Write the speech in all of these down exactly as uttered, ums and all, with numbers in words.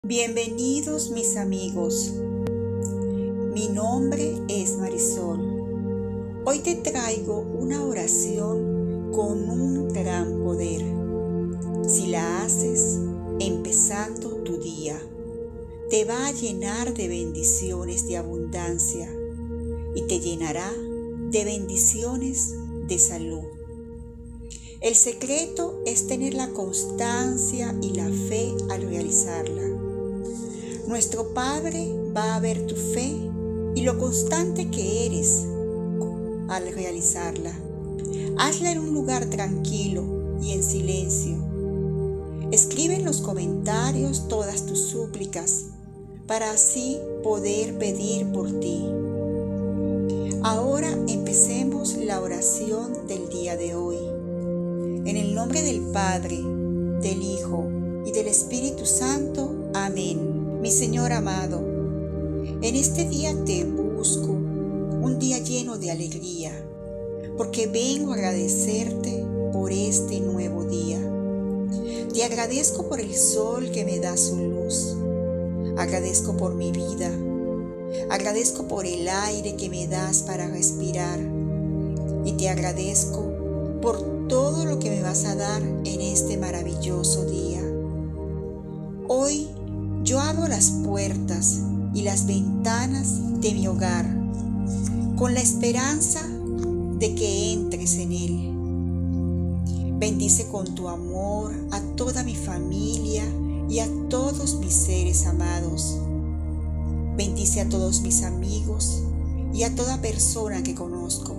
Bienvenidos mis amigos, mi nombre es Marisol. Hoy te traigo una oración con un gran poder. Si la haces empezando tu día, te va a llenar de bendiciones de abundancia y te llenará de bendiciones de salud. El secreto es tener la constancia y la fe al realizarla. Nuestro Padre va a ver tu fe y lo constante que eres al realizarla. Hazla en un lugar tranquilo y en silencio. Escribe en los comentarios todas tus súplicas para así poder pedir por ti. Ahora empecemos la oración del día de hoy. En el nombre del Padre, del Hijo y del Espíritu Santo. Amén. Mi Señor amado, en este día te busco, un día lleno de alegría, porque vengo a agradecerte por este nuevo día. Te agradezco por el sol que me da su luz. Agradezco por mi vida. Agradezco por el aire que me das para respirar. Y te agradezco por todo lo que me vas a dar en este maravilloso día. Hoy yo abro las puertas y las ventanas de mi hogar con la esperanza de que entres en él. Bendice con tu amor a toda mi familia y a todos mis seres amados. Bendice a todos mis amigos y a toda persona que conozco.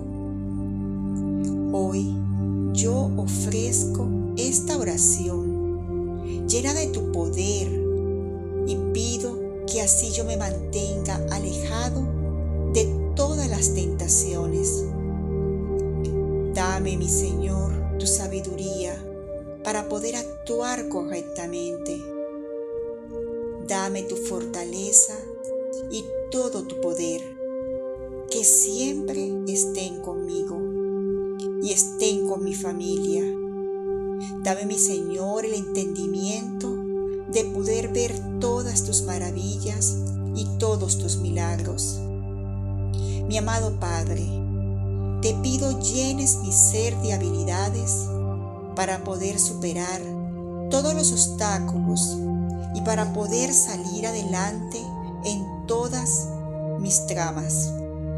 Hoy yo ofrezco esta oración llena de tu poder y pido que así yo me mantenga alejado de todas las tentaciones. Dame, mi Señor, tu sabiduría para poder actuar correctamente. Dame tu fortaleza y todo tu poder, que siempre estén conmigo y estén con mi familia. Dame, mi Señor, el entendimiento de poder ver todas tus maravillas y todos tus milagros. Mi amado Padre, te pido llenes mi ser de habilidades para poder superar todos los obstáculos y para poder salir adelante en todas mis tramas.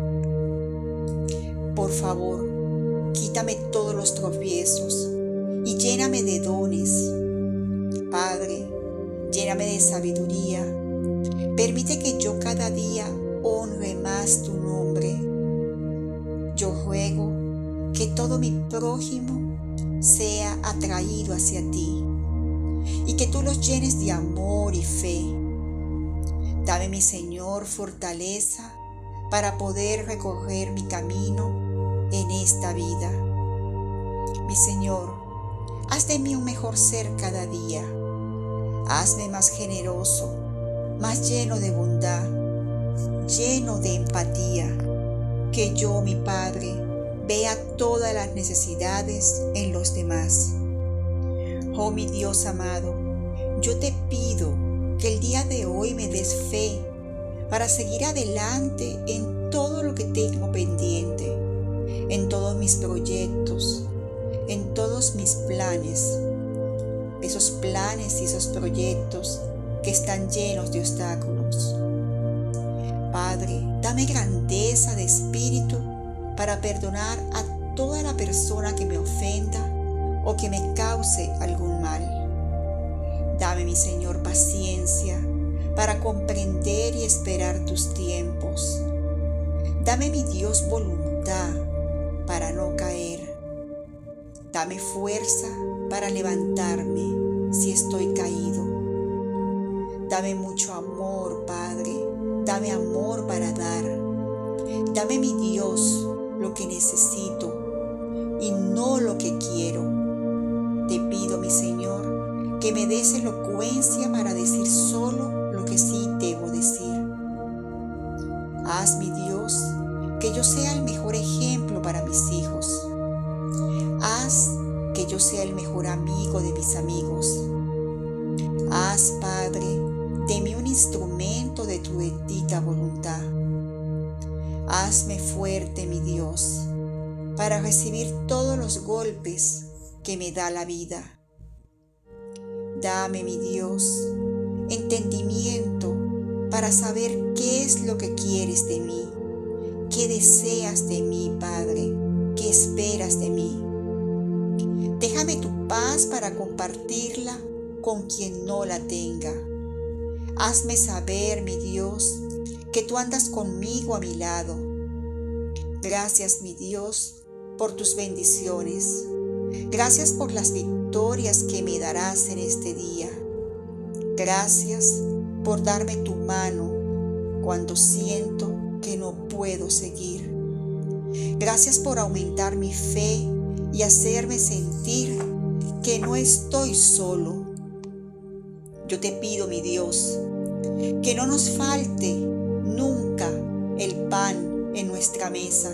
Por favor, quítame todos los tropiezos y lléname de dones. Padre, lléname de sabiduría. Permite que yo cada día honre más tu nombre. Yo ruego que todo mi prójimo sea atraído hacia ti y que tú los llenes de amor y fe. Dame, mi Señor, fortaleza para poder recorrer mi camino en esta vida. Mi Señor, haz de mí un mejor ser cada día. Hazme más generoso, más lleno de bondad, lleno de empatía. Que yo, mi Padre, vea todas las necesidades en los demás. Oh, mi Dios amado, yo te pido que el día de hoy me des fe para seguir adelante en todo lo que tengo pendiente, en todos mis proyectos, en todos mis planes. Esos planes y esos proyectos que están llenos de obstáculos. Padre, dame grandeza de espíritu para perdonar a toda la persona que me ofenda o que me cause algún mal. Dame, mi Señor, paciencia para comprender y esperar tus tiempos. Dame, mi Dios, voluntad para no caer. Dame fuerza para levantarme si estoy caído. Dame mucho amor, Padre. Dame amor para dar. Dame, mi Dios, lo que necesito y no lo que quiero. Te pido, mi Señor, que me des elocuencia para decir solo lo que sí debo decir. Haz, mi Dios, que yo sea el mejor ejemplo para mis hijos. Haz que yo sea el mejor amigo de mis amigos. Haz, Padre, de instrumento de tu bendita voluntad. Hazme fuerte, mi Dios, para recibir todos los golpes que me da la vida. Dame, mi Dios, entendimiento para saber qué es lo que quieres de mí, qué deseas de mí, Padre, qué esperas de mí. Déjame tu paz para compartirla con quien no la tenga. Hazme saber, mi Dios, que tú andas conmigo a mi lado. Gracias, mi Dios, por tus bendiciones. Gracias por las victorias que me darás en este día. Gracias por darme tu mano cuando siento que no puedo seguir. Gracias por aumentar mi fe y hacerme sentir que no estoy solo. Yo te pido, mi Dios, que no nos falte nunca el pan en nuestra mesa.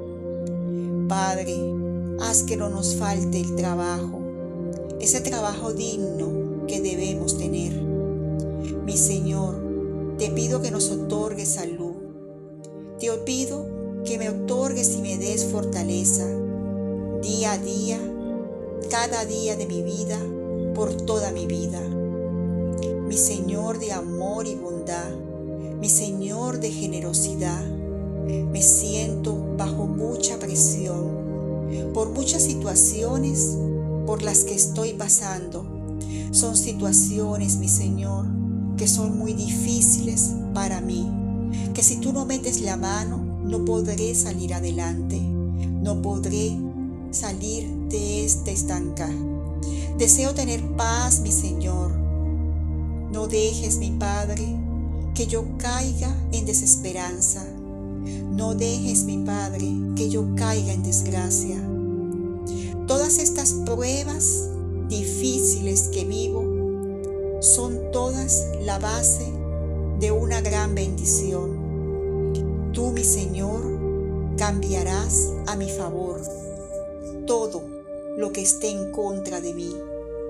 Padre, haz que no nos falte el trabajo, ese trabajo digno que debemos tener. Mi Señor, te pido que nos otorgues salud. Te pido que me otorgues y me des fortaleza día a día, cada día de mi vida, por toda mi vida. Mi Señor de amor y bondad, mi Señor de generosidad, me siento bajo mucha presión por muchas situaciones por las que estoy pasando. Son situaciones, mi Señor, que son muy difíciles para mí, que si tú no metes la mano, no podré salir adelante, no podré salir de este estanca. Deseo tener paz, mi Señor. No dejes, mi Padre, que yo caiga en desesperanza. No dejes, mi Padre, que yo caiga en desgracia. Todas estas pruebas difíciles que vivo son todas la base de una gran bendición. Tú, mi Señor, cambiarás a mi favor todo lo que esté en contra de mí.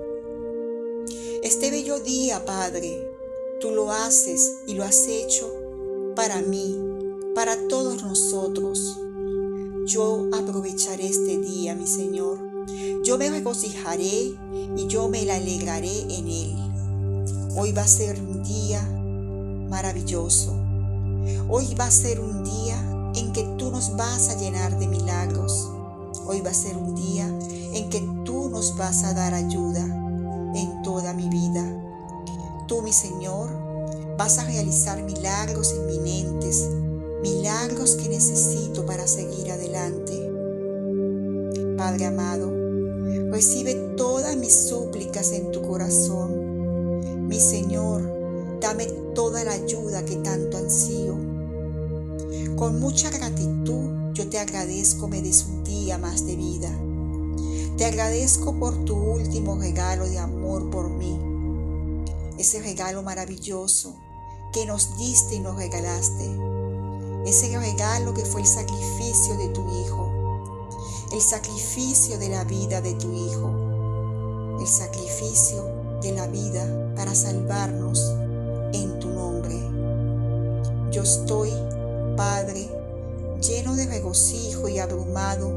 Este bello día, Padre, tú lo haces y lo has hecho para mí, para todos nosotros. Yo aprovecharé este día, mi Señor. Yo me regocijaré y yo me alegraré en él. Hoy va a ser un día maravilloso. Hoy va a ser un día en que tú nos vas a llenar de milagros. Hoy va a ser un día en que tú nos vas a dar ayuda en toda mi vida. Tú, mi Señor, vas a realizar milagros inminentes, milagros que necesito para seguir adelante. Padre amado, recibe todas mis súplicas en tu corazón. Mi Señor, dame toda la ayuda que tanto ansío. Con mucha gratitud yo te agradezco me des un día más de vida. Te agradezco por tu último regalo de amor por mí. Ese regalo maravilloso que nos diste y nos regalaste. Ese regalo que fue el sacrificio de tu Hijo. El sacrificio de la vida de tu Hijo. El sacrificio de la vida para salvarnos en tu nombre. Yo estoy, Padre, lleno de regocijo y abrumado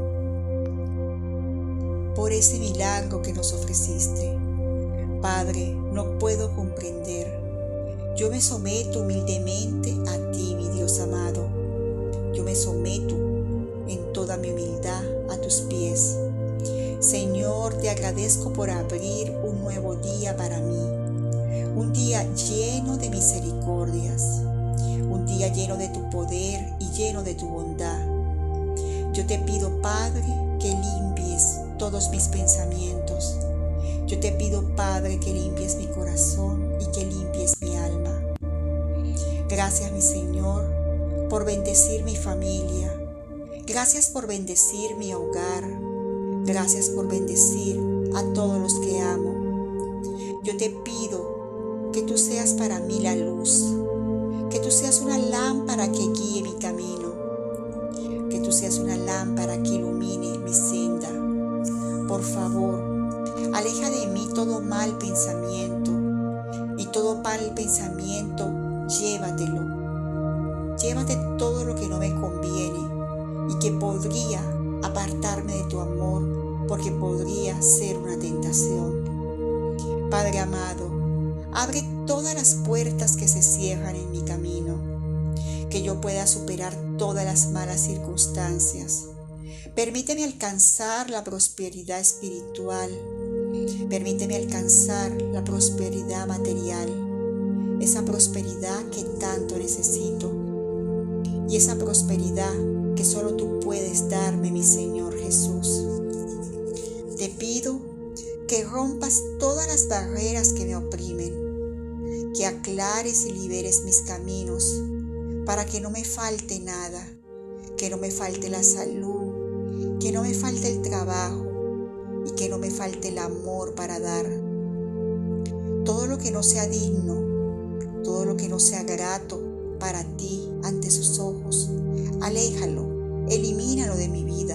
por ese milagro que nos ofreciste. Padre, no puedo comprender. Yo me someto humildemente a ti, mi Dios amado. Yo me someto en toda mi humildad a tus pies. Señor, te agradezco por abrir un nuevo día para mí. Un día lleno de misericordias. Un día lleno de tu poder y lleno de tu bondad. Yo te pido, Padre, que limpies todos mis pensamientos. Yo te pido, Padre, que limpies mi corazón y que limpies mi alma. Gracias, mi Señor, por bendecir mi familia. Gracias por bendecir mi hogar. Gracias por bendecir a todos los que amo. Yo te pido que tú seas para mí la luz. Que tú seas una lámpara que guíe mi camino. Que tú seas una lámpara que ilumine mi senda. Por favor, aleja de mí todo mal pensamiento y todo mal pensamiento ser una tentación. Padre amado, abre todas las puertas que se cierran en mi camino, que yo pueda superar todas las malas circunstancias. Permíteme alcanzar la prosperidad espiritual. Permíteme alcanzar la prosperidad material, esa prosperidad que tanto necesito y esa prosperidad que solo tú puedes darme, mi Señor Jesús. Te pido que rompas todas las barreras que me oprimen, que aclares y liberes mis caminos para que no me falte nada, que no me falte la salud, que no me falte el trabajo y que no me falte el amor para dar. Todo lo que no sea digno, todo lo que no sea grato para ti ante sus ojos, aléjalo, elimínalo de mi vida.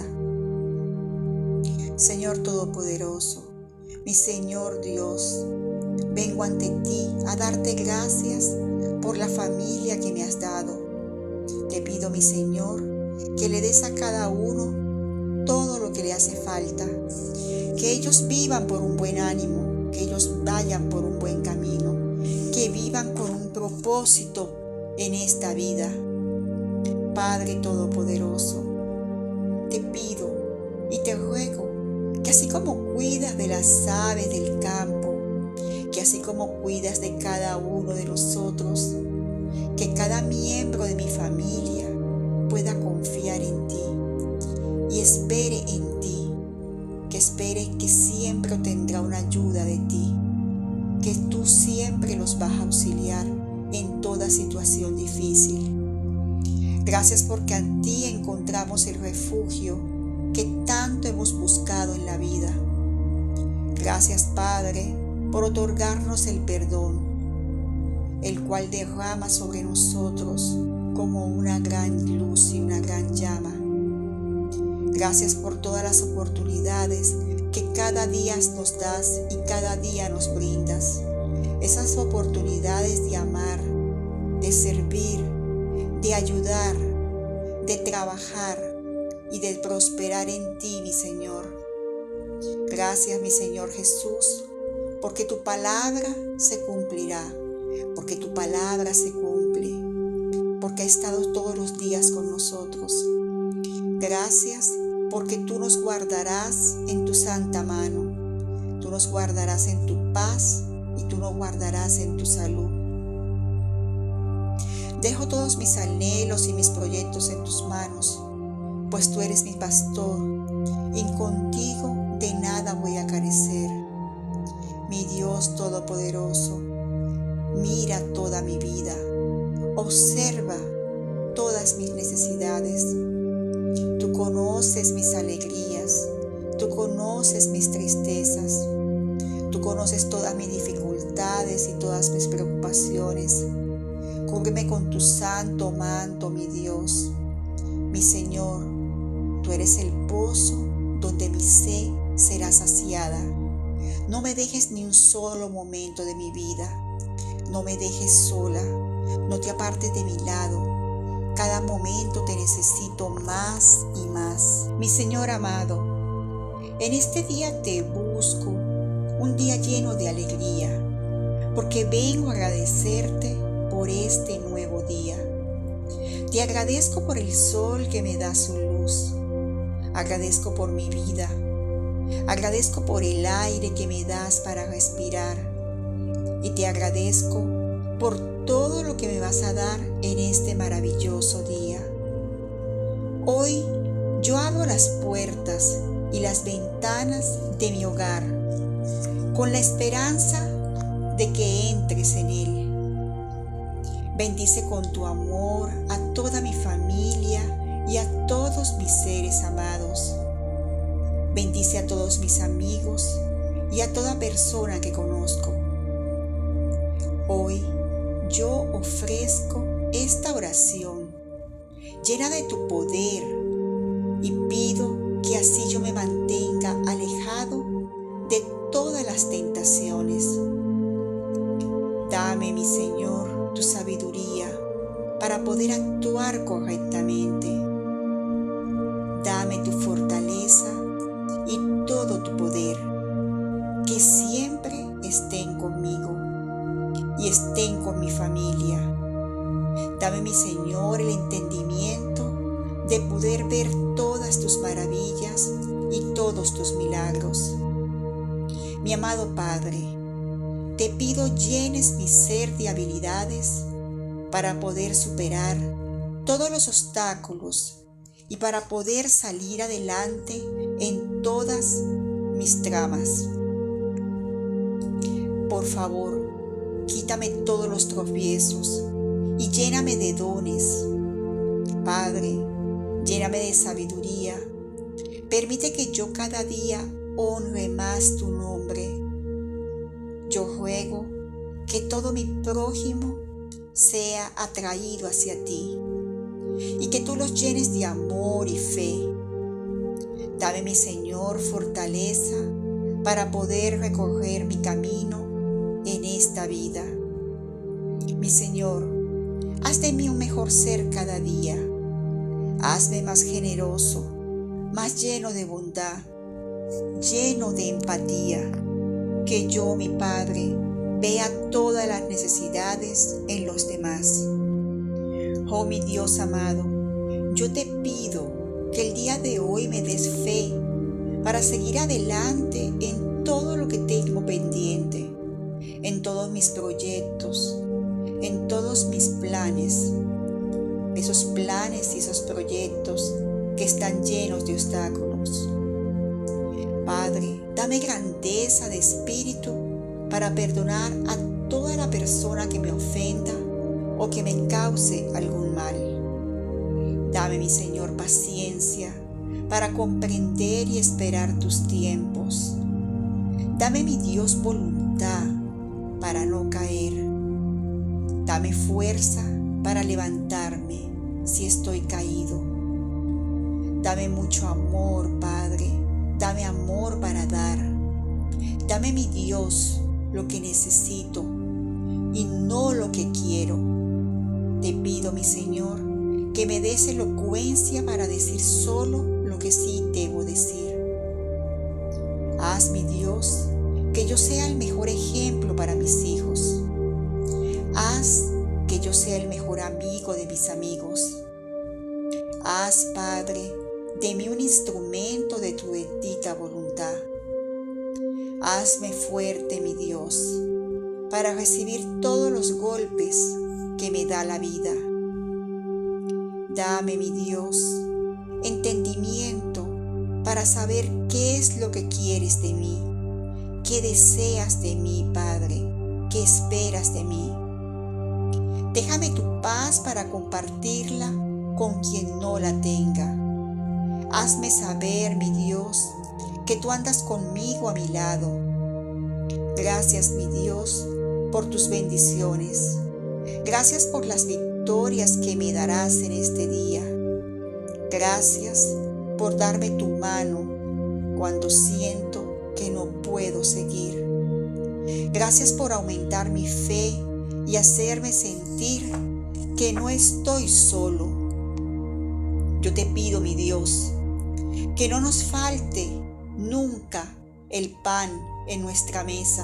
Señor Todopoderoso, mi Señor Dios, vengo ante ti a darte gracias por la familia que me has dado. Te pido, mi Señor, que le des a cada uno todo lo que le hace falta, que ellos vivan por un buen ánimo, que ellos vayan por un buen camino, que vivan con un propósito en esta vida. Padre Todopoderoso, te pido y te ruego que así como cuidas de las aves del campo, que así como cuidas de cada uno de nosotros, que cada miembro de mi familia pueda confiar en ti y espere en ti, que espere que siempre tendrá una ayuda de ti, que tú siempre los vas a auxiliar en toda situación difícil. Gracias porque a ti encontramos el refugio que tanto hemos buscado en la vida. Gracias, Padre, por otorgarnos el perdón, el cual derrama sobre nosotros como una gran luz y una gran llama. Gracias por todas las oportunidades que cada día nos das y cada día nos brindas. Esas oportunidades de amar, de servir, de ayudar, de trabajar y de prosperar en ti, mi Señor. Gracias, mi Señor Jesús, porque tu palabra se cumplirá, porque tu palabra se cumple, porque ha estado todos los días con nosotros. Gracias porque tú nos guardarás en tu santa mano, tú nos guardarás en tu paz y tú nos guardarás en tu salud. Dejo todos mis anhelos y mis proyectos en tus manos, pues tú eres mi pastor y contigo de nada voy a carecer. Mi Dios Todopoderoso, mira toda mi vida, observa todas mis necesidades. Tú conoces mis alegrías, tú conoces mis tristezas, tú conoces todas mis dificultades y todas mis preocupaciones. Cúbreme con tu santo manto, mi Dios. Mi Señor, tú eres el pozo donde mi sed será saciada. No me dejes ni un solo momento de mi vida. No me dejes sola. No te apartes de mi lado. Cada momento te necesito más y más. Mi Señor amado, en este día te busco, un día lleno de alegría, porque vengo a agradecerte por este nuevo día. Te agradezco por el sol que me da su luz. Agradezco por mi vida. Agradezco por el aire que me das para respirar. Y te agradezco por todo lo que me vas a dar en este maravilloso día. Hoy yo abro las puertas y las ventanas de mi hogar con la esperanza de que entres en él. Bendice con tu amor a toda mi familia y a todos mis seres amados. Bendice a todos mis amigos y a toda persona que conozco. Hoy yo ofrezco esta oración llena de tu poder y pido que así yo me mantenga alejado de todas las tentaciones. Dame, mi Señor, tu sabiduría para poder actuar correctamente. Dame tu fortaleza y todo tu poder mi familia. Dame, mi Señor, el entendimiento de poder ver todas tus maravillas y todos tus milagros. Mi amado Padre, te pido llenes mi ser de habilidades para poder superar todos los obstáculos y para poder salir adelante en todas mis tramas. Por favor, quítame todos los tropiezos y lléname de dones. Padre, lléname de sabiduría. Permite que yo cada día honre más tu nombre. Yo ruego que todo mi prójimo sea atraído hacia ti y que tú los llenes de amor y fe. Dame, mi Señor, fortaleza para poder recorrer mi camino en esta vida. Mi Señor, haz de mí un mejor ser cada día. Hazme más generoso, más lleno de bondad, lleno de empatía. Que yo, mi Padre, vea todas las necesidades en los demás. Oh, mi Dios amado, yo te pido que el día de hoy me des fe para seguir adelante en todo lo que tengo pendiente, en todos mis proyectos, en todos mis planes, esos planes y esos proyectos que están llenos de obstáculos. Padre, dame grandeza de espíritu para perdonar a toda la persona que me ofenda o que me cause algún mal. Dame, mi Señor, paciencia para comprender y esperar tus tiempos. Dame, mi Dios, voluntad para no caer. Dame fuerza para levantarme si estoy caído. Dame mucho amor, Padre. Dame amor para dar. Dame, mi Dios, lo que necesito y no lo que quiero. Te pido, mi Señor, que me des elocuencia para decir solo lo que sí debo decir. Haz, mi Dios, que yo sea el mejor ejemplo para mis hijos. Haz que yo sea el mejor amigo de mis amigos. Haz, Padre, de mí un instrumento de tu bendita voluntad. Hazme fuerte, mi Dios, para recibir todos los golpes que me da la vida. Dame, mi Dios, entendimiento para saber qué es lo que quieres de mí, qué deseas de mí, Padre, qué esperas de mí. Déjame tu paz para compartirla con quien no la tenga. Hazme saber, mi Dios, que tú andas conmigo a mi lado. Gracias, mi Dios, por tus bendiciones. Gracias por las victorias que me darás en este día. Gracias por darme tu mano cuando siento que no puedo seguir. Gracias por aumentar mi fe y hacerme sentir que no estoy solo. Yo te pido, mi Dios, que no nos falte nunca el pan en nuestra mesa.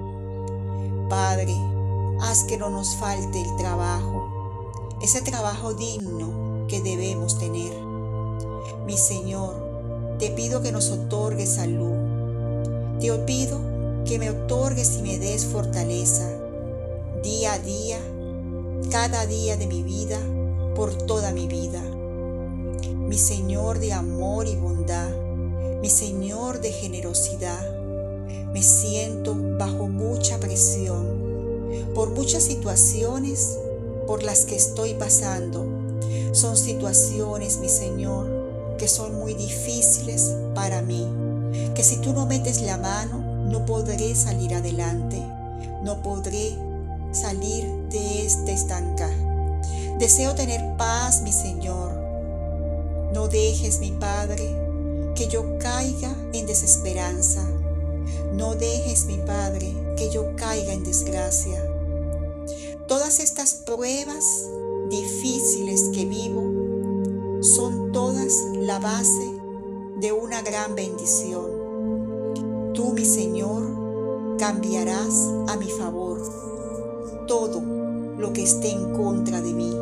Padre, haz que no nos falte el trabajo, ese trabajo digno que debemos tener. Mi Señor, te pido que nos otorgues salud. Te pido que me otorgues y me des fortaleza día a día, cada día de mi vida, por toda mi vida. Mi Señor de amor y bondad, mi Señor de generosidad, me siento bajo mucha presión por muchas situaciones por las que estoy pasando. Son situaciones, mi Señor, que son muy difíciles para mí, que si tú no metes la mano, no podré salir adelante, no podré salir de este estanca. Deseo tener paz, mi Señor. No dejes, mi Padre, que yo caiga en desesperanza. No dejes, mi Padre, que yo caiga en desgracia. Todas estas pruebas difíciles que vivo son todas la base de una gran bendición. Tú, mi Señor, cambiarás a mi favor todo lo que esté en contra de mí.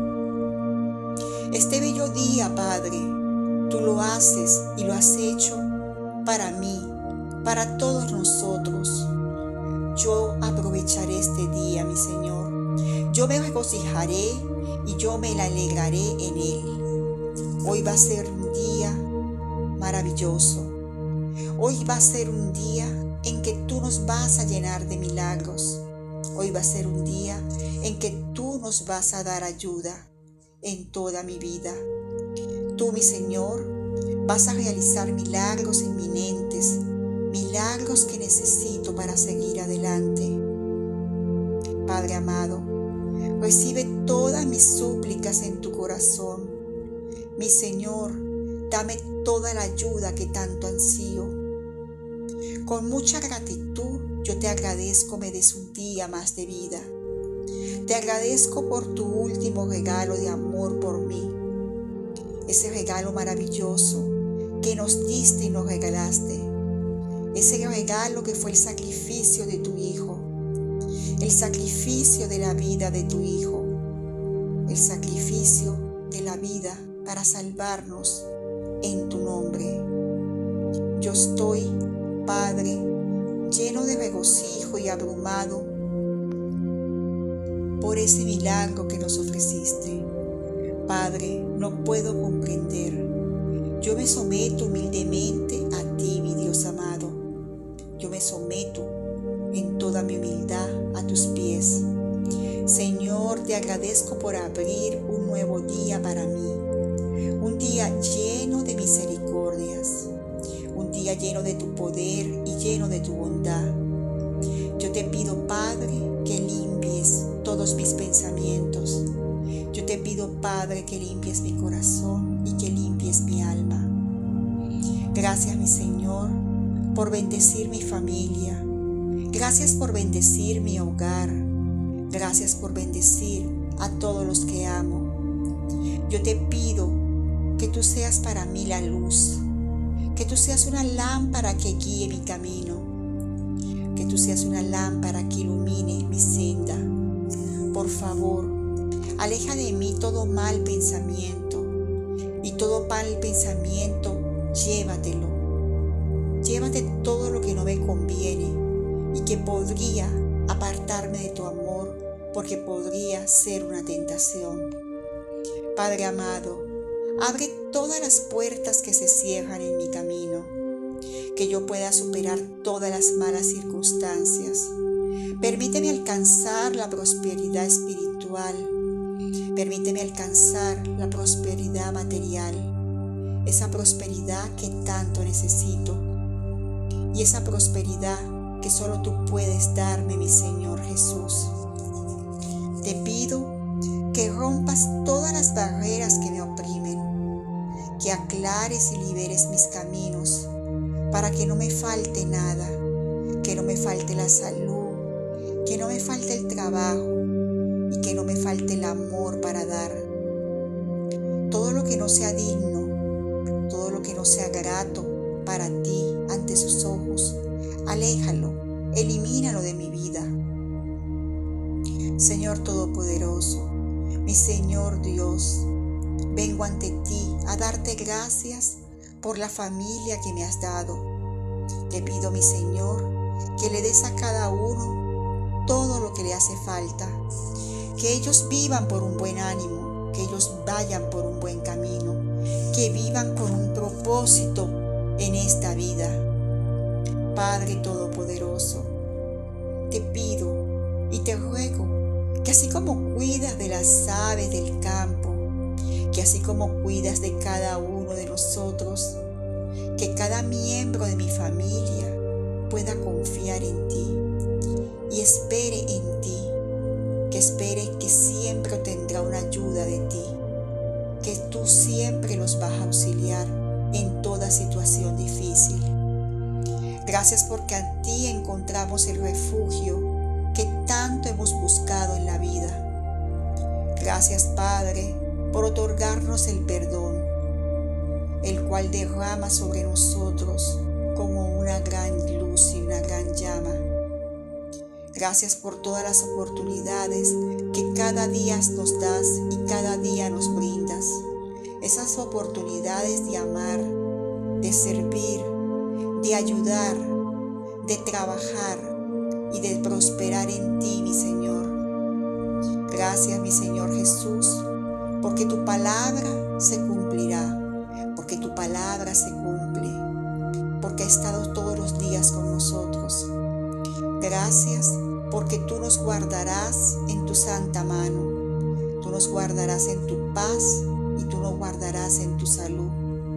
Este bello día, Padre, tú lo haces y lo has hecho para mí, para todos nosotros. Yo aprovecharé este día, mi Señor. Yo me regocijaré y yo me alegraré en él. Hoy va a ser un día maravilloso. Hoy va a ser un día en que tú nos vas a llenar de milagros. Hoy va a ser un día en que tú nos vas a dar ayuda en toda mi vida. Tú, mi Señor, vas a realizar milagros inminentes, milagros que necesito para seguir adelante. Padre amado, recibe todas mis súplicas en tu corazón. Mi Señor, dame toda la ayuda que tanto ansío. Con mucha gratitud yo te agradezco me des un día más de vida. Te agradezco por tu último regalo de amor por mí. Ese regalo maravilloso que nos diste y nos regalaste. Ese regalo que fue el sacrificio de tu Hijo. El sacrificio de la vida de tu Hijo. El sacrificio de la vida para salvarnos en tu nombre. Yo estoy, Padre, lleno de regocijo y abrumado por ese milagro que nos ofreciste. Padre, no puedo comprender. Yo me someto humildemente a ti, mi Dios amado. Yo me someto en toda mi humildad a tus pies. Señor, te agradezco por abrir un nuevo día para mí. Un día lleno de misericordias. Un día lleno de tu poder y lleno de tu bondad. Yo te pido, Padre, que limpies todos mis pensamientos. Yo te pido, Padre, que limpies mi corazón y que limpies mi alma. Gracias, mi Señor, por bendecir mi familia. Gracias por bendecir mi hogar. Gracias por bendecir a todos los que amo. Yo te pido que tú seas para mí la luz, que tú seas una lámpara que guíe mi camino, que tú seas una lámpara que ilumine mi senda. Por favor, aleja de mí todo mal pensamiento y todo mal pensamiento, llévatelo. Llévate todo lo que no me conviene y que podría apartarme de tu amor, porque podría ser una tentación. Padre amado, abre todas las puertas que se cierran en mi camino, que yo pueda superar todas las malas circunstancias. Permíteme alcanzar la prosperidad espiritual. Permíteme alcanzar la prosperidad material, esa prosperidad que tanto necesito y esa prosperidad que solo tú puedes darme, mi Señor Jesús. Te pido que rompas todas las barreras que me oprimen, que aclares y liberes mis caminos para que no me falte nada, que no me falte la salud, que no me falte el trabajo y que no me falte el amor para dar. Todo lo que no sea digno, todo lo que no sea grato para ti ante sus ojos, aléjalo, elimínalo de mi vida. Señor Todopoderoso, mi Señor Dios, vengo ante ti a darte gracias por la familia que me has dado. Te pido, mi Señor, que le des a cada uno todo lo que le hace falta, que ellos vivan por un buen ánimo, que ellos vayan por un buen camino, que vivan con un propósito en esta vida. Padre Todopoderoso, te pido y te ruego que así como cuidas de las aves del campo, que así como cuidas de cada uno de nosotros, que cada miembro de mi familia pueda confiar en ti y espere en ti, que espere que siempre tendrá una ayuda de ti, que tú siempre los vas a auxiliar en toda situación difícil. Gracias porque a ti encontramos el refugio que tanto hemos buscado en la vida. Gracias, Padre, por otorgarnos el perdón, el cual derrama sobre nosotros como una gran luz y una gran llama. Gracias por todas las oportunidades que cada día nos das y cada día nos brindas. Esas oportunidades de amar, de servir, de ayudar, de trabajar y de prosperar en ti, mi Señor. Gracias, mi Señor Jesús, porque tu palabra se cumplirá, porque tu palabra se cumple, porque ha estado todos los días con nosotros. Gracias porque tú nos guardarás en tu santa mano, tú nos guardarás en tu paz y tú nos guardarás en tu salud.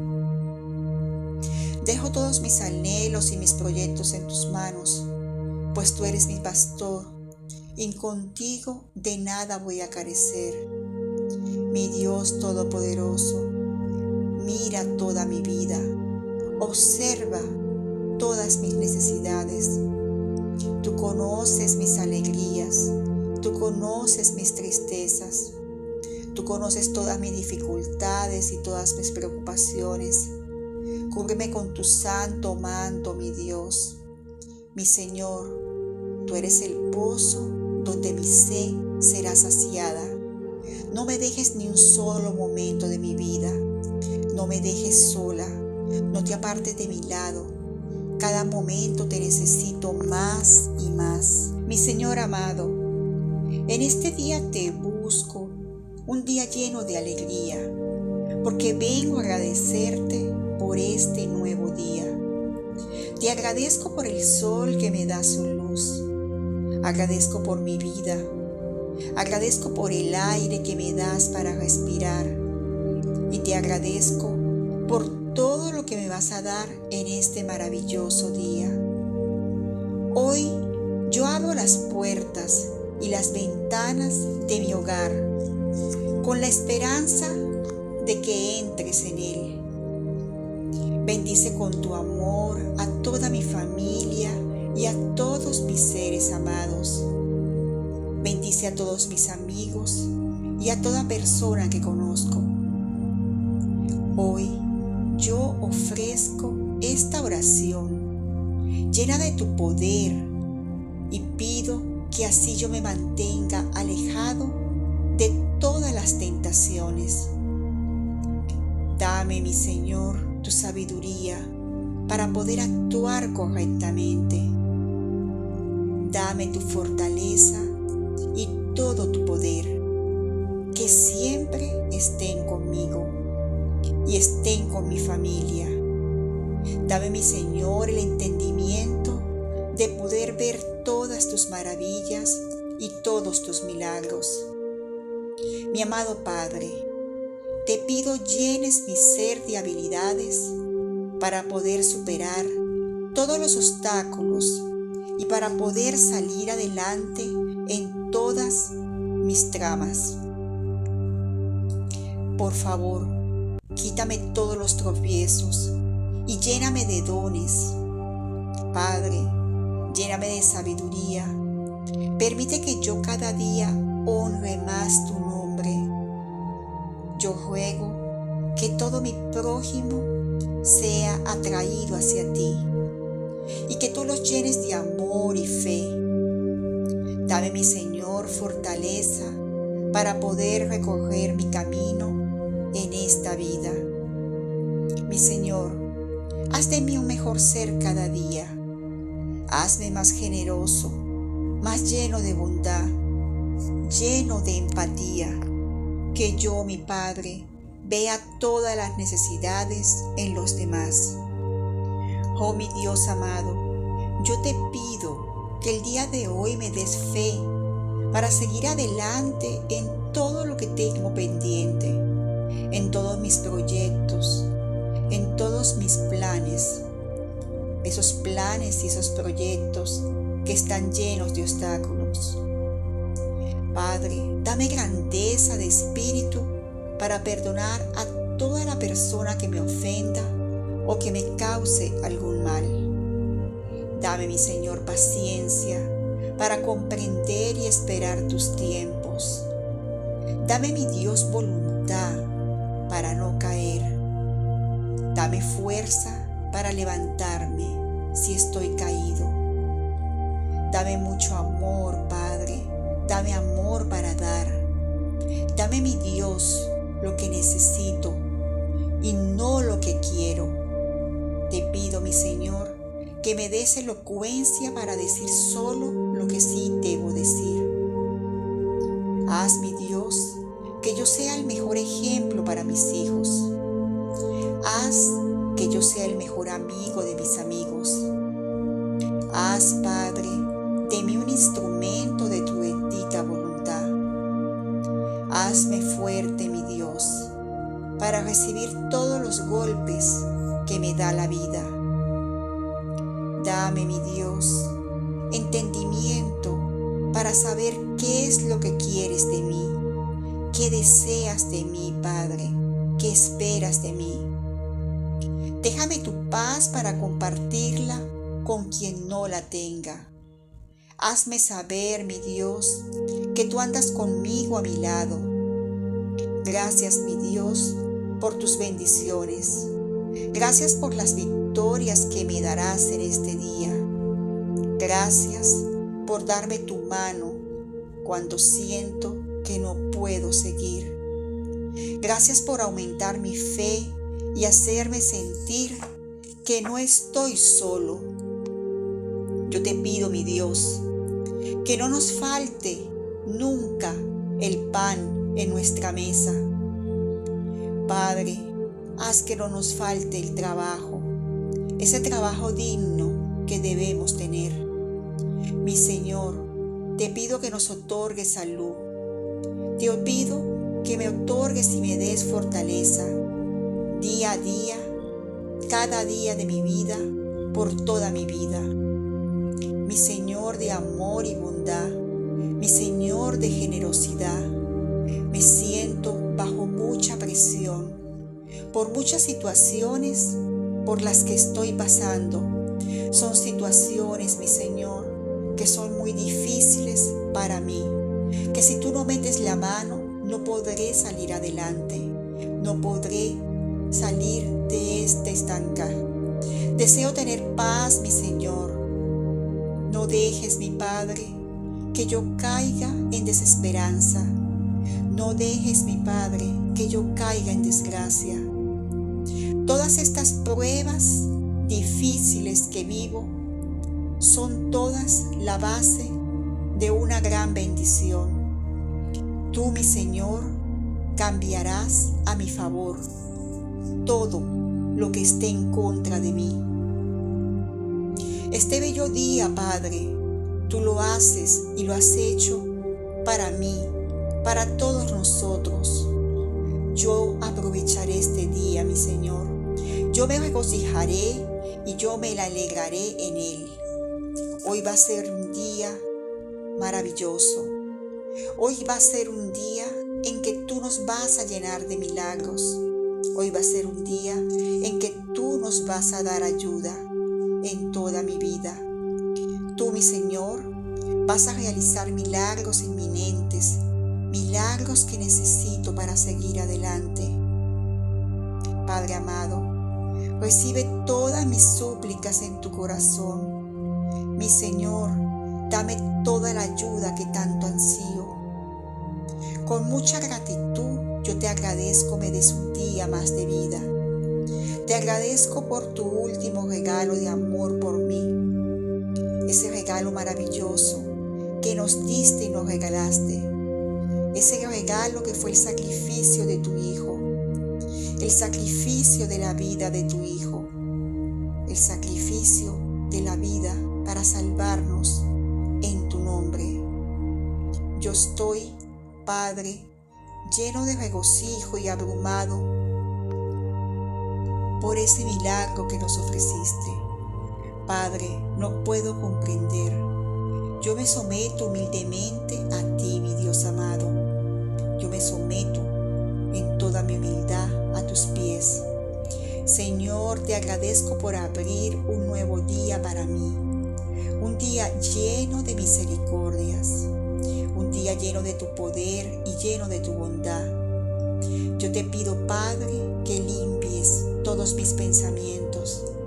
Dejo todos mis anhelos y mis proyectos en tus manos, pues tú eres mi pastor y contigo de nada voy a carecer. Mi Dios Todopoderoso, mira toda mi vida, observa todas mis necesidades. Tú conoces mis alegrías, tú conoces mis tristezas, tú conoces todas mis dificultades y todas mis preocupaciones. Cúbreme con tu santo manto, mi Dios. Mi Señor, tú eres el pozo donde mi sed será saciada. No me dejes ni un solo momento de mi vida. No me dejes sola. No te apartes de mi lado. Cada momento te necesito más y más. Mi Señor amado, en este día te busco, un día lleno de alegría, porque vengo a agradecerte por este nuevo día. Te agradezco por el sol que me da su luz. Agradezco por mi vida. Agradezco por el aire que me das para respirar. Y te agradezco por todo lo que me vas a dar en este maravilloso día. Hoy yo abro las puertas y las ventanas de mi hogar con la esperanza de que entres en él. Bendice con tu amor a toda mi familia y a todos mis seres amados. Bendice a todos mis amigos y a toda persona que conozco. Hoy yo ofrezco esta oración llena de tu poder y pido que así yo me mantenga alejado de todas las tentaciones. Dame, mi Señor, tu sabiduría para poder actuar correctamente. Dame tu fortaleza y todo tu poder, que siempre estén conmigo y estén con mi familia. Dame, mi Señor, el entendimiento de poder ver todas tus maravillas y todos tus milagros. Mi amado Padre, te pido llenes mi ser de habilidades para poder superar todos los obstáculos y para poder salir adelante en todas mis tramas. Por favor, quítame todos los tropiezos y lléname de dones. Padre, lléname de sabiduría. Permite que yo cada día honre más tu nombre. Yo ruego que todo mi prójimo sea atraído hacia ti y que tú los llenes de amor y fe. Dame, mi Señor, fortaleza para poder recorrer mi camino en esta vida. Mi Señor, haz de mí un mejor ser cada día. Hazme más generoso, más lleno de bondad, lleno de empatía. Que yo, mi Padre, vea todas las necesidades en los demás. Oh, mi Dios amado, yo te pido que el día de hoy me des fe para seguir adelante en todo lo que tengo pendiente, en todos mis proyectos, en todos mis planes, esos planes y esos proyectos que están llenos de obstáculos. Padre, dame grandeza de espíritu para perdonar a toda la persona que me ofenda o que me cause algún mal. Dame, mi Señor, paciencia para comprender y esperar tus tiempos. Dame, mi Dios, voluntad para no caer. Dame fuerza para levantarme si estoy caído. Dame mucho amor, Padre. Dame amor para dar. Dame, mi Dios, lo que necesito y no lo que quiero. Te pido, mi Señor, que me des elocuencia para decir solo lo que sí debo decir. Haz, mi Dios, que yo sea el mejor ejemplo para mis hijos. Haz que yo sea el mejor amigo de mis amigos. Haz, Padre, de mí un instrumento de tu bendita voluntad. Hazme fuerte, mi Dios, para recibir todos los golpes que me da la vida. Dame, mi Dios, entendimiento para saber qué es lo que quieres de mí, qué deseas de mí, Padre, qué esperas de mí. Déjame tu paz para compartirla con quien no la tenga. Hazme saber, mi Dios, que tú andas conmigo a mi lado. Gracias, mi Dios, por tus bendiciones. Gracias por las victorias que me darás en este día. Gracias por darme tu mano cuando siento que no puedo seguir. Gracias por aumentar mi fe y hacerme sentir que no estoy solo. Yo te pido, mi Dios, que no nos falte nunca el pan en nuestra mesa. Padre, haz que no nos falte el trabajo, ese trabajo digno que debemos tener. Mi Señor, te pido que nos otorgues salud. Te pido que me otorgues y me des fortaleza día a día, cada día de mi vida, por toda mi vida. Mi Señor de amor y bondad, mi Señor de generosidad, me siento bajo mucha presión por muchas situaciones por las que estoy pasando. Son situaciones, mi Señor, que son muy difíciles para mí, que si tú no metes la mano, no podré salir adelante, no podré salir de este estanca. Deseo tener paz, mi Señor. No dejes, mi Padre, que yo caiga en desesperanza. No dejes, mi Padre, que yo caiga en desgracia. Todas estas pruebas difíciles que vivo son todas la base de una gran bendición. Tú, mi Señor, cambiarás a mi favor todo lo que esté en contra de mí. Este bello día, Padre, tú lo haces y lo has hecho para mí, para todos nosotros. Yo aprovecharé este día, mi Señor. Yo me regocijaré y yo me alegraré en él. Hoy va a ser un día maravilloso. Hoy va a ser un día en que tú nos vas a llenar de milagros. Hoy va a ser un día en que tú nos vas a dar ayuda en toda mi vida. Tú, mi Señor, vas a realizar milagros inminentes, milagros que necesito para seguir adelante. Padre amado, recibe todas mis súplicas en tu corazón. Mi Señor, dame toda la ayuda que tanto ansío. Con mucha gratitud yo te agradezco me des un día más de vida. Te agradezco por tu último regalo de amor por mí. Ese regalo maravilloso que nos diste y nos regalaste. Ese regalo que fue el sacrificio de tu Hijo. El sacrificio de la vida de tu Hijo. El sacrificio de la vida para salvarnos en tu nombre. Yo estoy, Padre, lleno de regocijo y abrumado por ese milagro que nos ofreciste. Padre, no puedo comprender. Yo me someto humildemente a ti, mi Dios amado. Yo me someto en toda mi humildad a tus pies. Señor, te agradezco por abrir un nuevo día para mí. Un día lleno de misericordias. Un día lleno de tu poder y lleno de tu bondad. Yo te pido, Padre, que limpies todos mis pensamientos,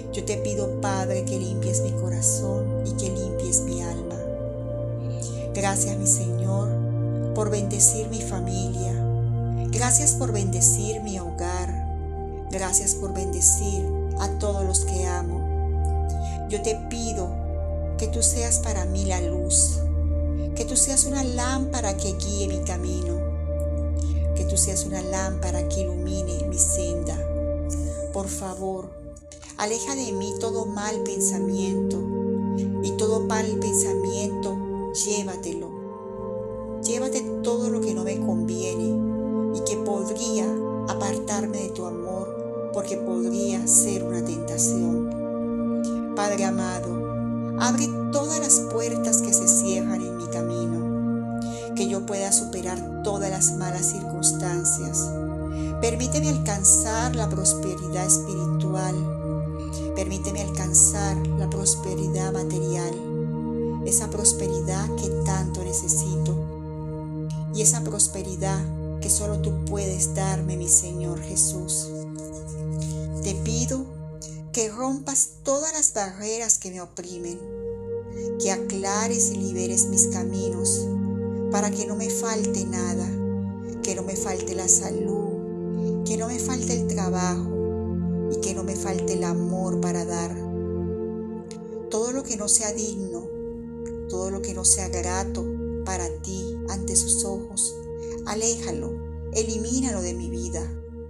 Yo te pido, Padre, que limpies mi corazón y que limpies mi alma. Gracias, mi Señor, por bendecir mi familia. Gracias por bendecir mi hogar. Gracias por bendecir a todos los que amo. Yo te pido que tú seas para mí la luz, que tú seas una lámpara que guíe mi camino, que tú seas una lámpara que ilumine mi senda. Por favor, aleja de mí todo mal pensamiento y todo mal pensamiento, llévatelo. Llévate todo lo que no me conviene y que podría apartarme de tu amor, porque podría ser una tentación. Padre amado, abre todas las puertas que se cierran en mi camino, que yo pueda superar todas las malas circunstancias. Permíteme alcanzar la prosperidad espiritual. Permíteme alcanzar la prosperidad material, esa prosperidad que tanto necesito y esa prosperidad que solo tú puedes darme, mi Señor Jesús. Te pido que rompas todas las barreras que me oprimen, que aclares y liberes mis caminos para que no me falte nada, que no me falte la salud, que no me falte el trabajo y que no me falte el amor para dar. Todo lo que no sea digno, todo lo que no sea grato para ti ante sus ojos, aléjalo, elimínalo de mi vida.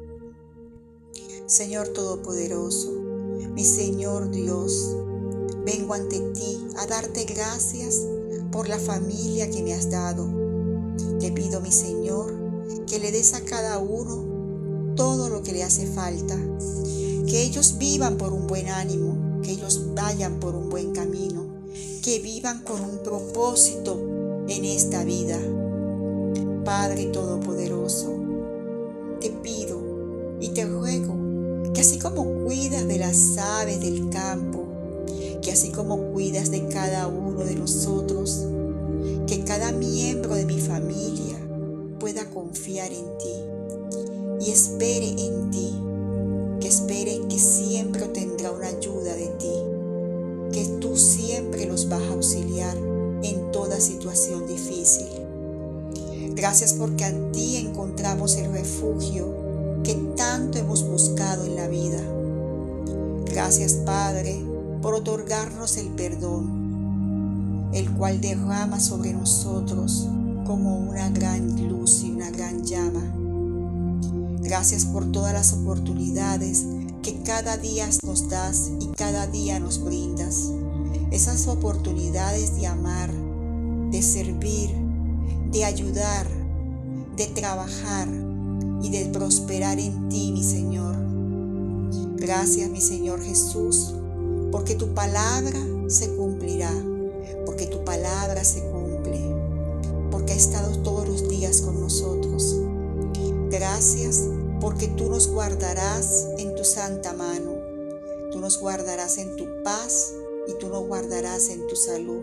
Señor Todopoderoso, mi Señor Dios, vengo ante ti a darte gracias por la familia que me has dado. Te pido, mi Señor, que le des a cada uno todo lo que le hace falta, que ellos vivan por un buen ánimo, que ellos vayan por un buen camino, que vivan con un propósito en esta vida. Padre Todopoderoso, te pido y te ruego que así como cuidas de las aves del campo, que así como cuidas de cada uno de nosotros, que cada miembro de mi familia pueda confiar en ti y espere en ti, que espere que siempre tendrá una ayuda de ti, que tú siempre los vas a auxiliar en toda situación difícil. Gracias porque a ti encontramos el refugio que tanto hemos buscado en la vida. Gracias, Padre, por otorgarnos el perdón, el cual derrama sobre nosotros como una gran luz y una gran llama. Gracias por todas las oportunidades que cada día nos das y cada día nos brindas. Esas oportunidades de amar, de servir, de ayudar, de trabajar y de prosperar en ti, mi Señor. Gracias, mi Señor Jesús, porque tu palabra se cumplirá, porque tu palabra se cumple, porque ha estado todos los días con nosotros. Gracias porque tú nos guardarás en tu santa mano, tú nos guardarás en tu paz y tú nos guardarás en tu salud.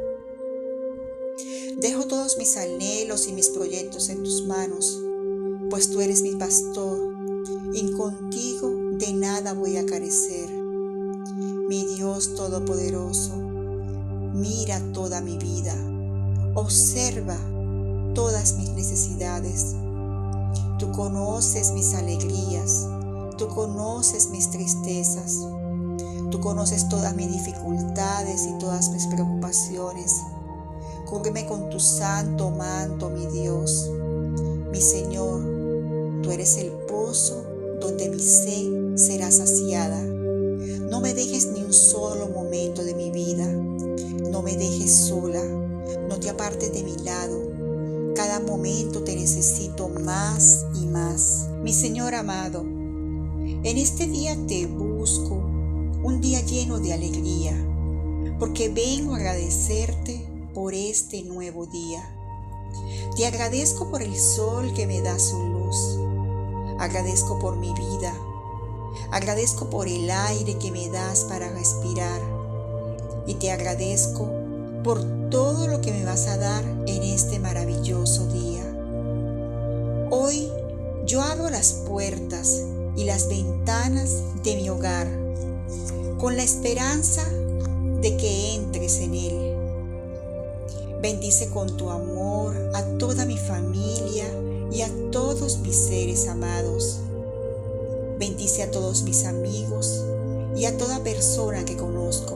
Dejo todos mis anhelos y mis proyectos en tus manos, pues tú eres mi pastor y contigo de nada voy a carecer. Mi Dios Todopoderoso, mira toda mi vida, observa todas mis necesidades. Tú conoces mis alegrías, tú conoces mis tristezas, tú conoces todas mis dificultades y todas mis preocupaciones. Cúbreme con tu santo manto, mi Dios. Mi Señor, tú eres el pozo donde mi sed será saciada. No me dejes ni un solo momento de mi vida. No me dejes sola. No te apartes de mi lado. Cada momento te necesito más y más. Mi Señor amado, en este día te busco, un día lleno de alegría, porque vengo a agradecerte por este nuevo día. Te agradezco por el sol que me da su luz. Agradezco por mi vida. Agradezco por el aire que me das para respirar. Y te agradezco por todo lo que me vas a dar en este maravilloso día. Hoy yo abro las puertas y las ventanas de mi hogar con la esperanza de que entres en él. Bendice con tu amor a toda mi familia y a todos mis seres amados. Bendice a todos mis amigos y a toda persona que conozco.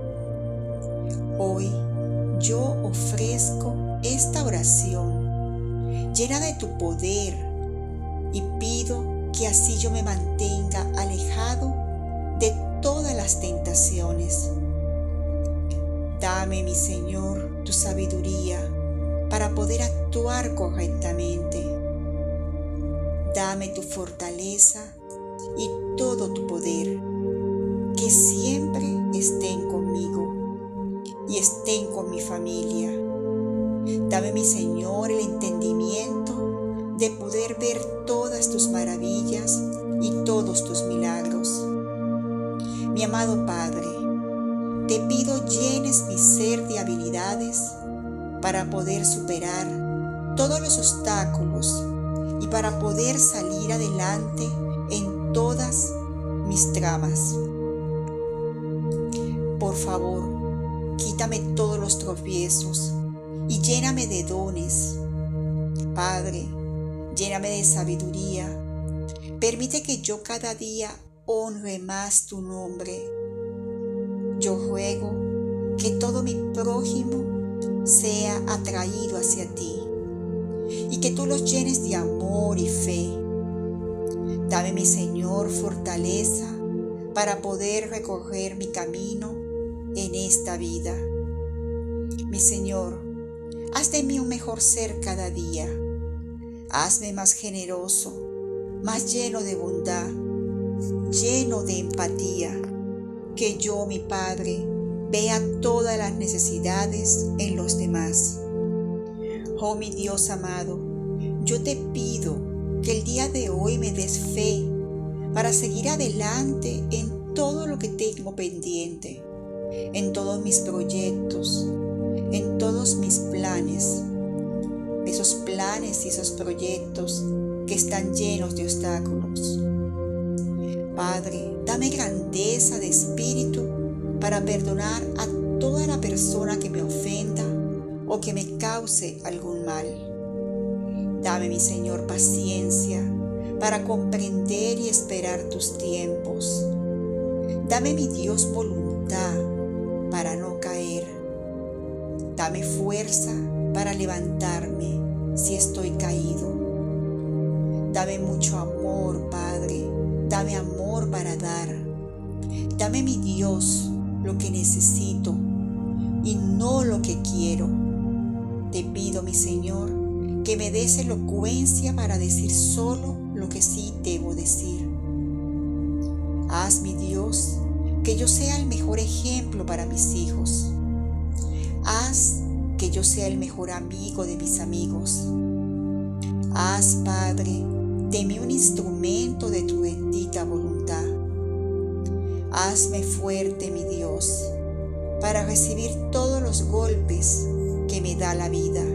Hoy yo ofrezco esta oración llena de tu poder y pido que así yo me mantenga alejado de todas las tentaciones. Dame, mi Señor, tu sabiduría para poder actuar correctamente. Dame tu fortaleza y todo tu poder, que siempre estén conmigo y estén con mi familia. Dame, mi Señor, el entendimiento de poder ver todas tus maravillas y todos tus milagros. Mi amado Padre, te pido llenes mi ser de habilidades para poder superar todos los obstáculos y para poder salir adelante en todas mis tramas. Por favor, quítame todos los tropiezos y lléname de dones. Padre, lléname de sabiduría. Permite que yo cada día honre más tu nombre. Yo ruego que todo mi prójimo sea atraído hacia ti y que tú los llenes de amor y fe. Dame, mi Señor, fortaleza para poder recorrer mi camino en esta vida. Mi Señor, haz de mí un mejor ser cada día. Hazme más generoso, más lleno de bondad, lleno de empatía. Que yo, mi Padre, vea todas las necesidades en los demás. Oh, mi Dios amado, yo te pido que el día de hoy me des fe para seguir adelante en todo lo que tengo pendiente, en todos mis proyectos, en todos mis planes, esos planes y esos proyectos que están llenos de obstáculos. Padre, dame grandeza de espíritu para perdonar a toda la persona que me ofenda o que me cause algún mal. Dame, mi Señor, paciencia para comprender y esperar tus tiempos. Dame, mi Dios, voluntad para no caer. Dame fuerza para levantarme si estoy caído. Dame mucho amor, Padre. Dame amor para dar. Dame, mi Dios, lo que necesito y no lo que quiero. Te pido, mi Señor, que me des elocuencia para decir solo lo que sí debo decir. Haz, mi Dios, que yo sea el mejor ejemplo para mis hijos. Haz que yo sea el mejor amigo de mis amigos. Haz, Padre, de mí un instrumento de tu bendita voluntad. Hazme fuerte, mi Dios, para recibir todos los golpes que me da la vida.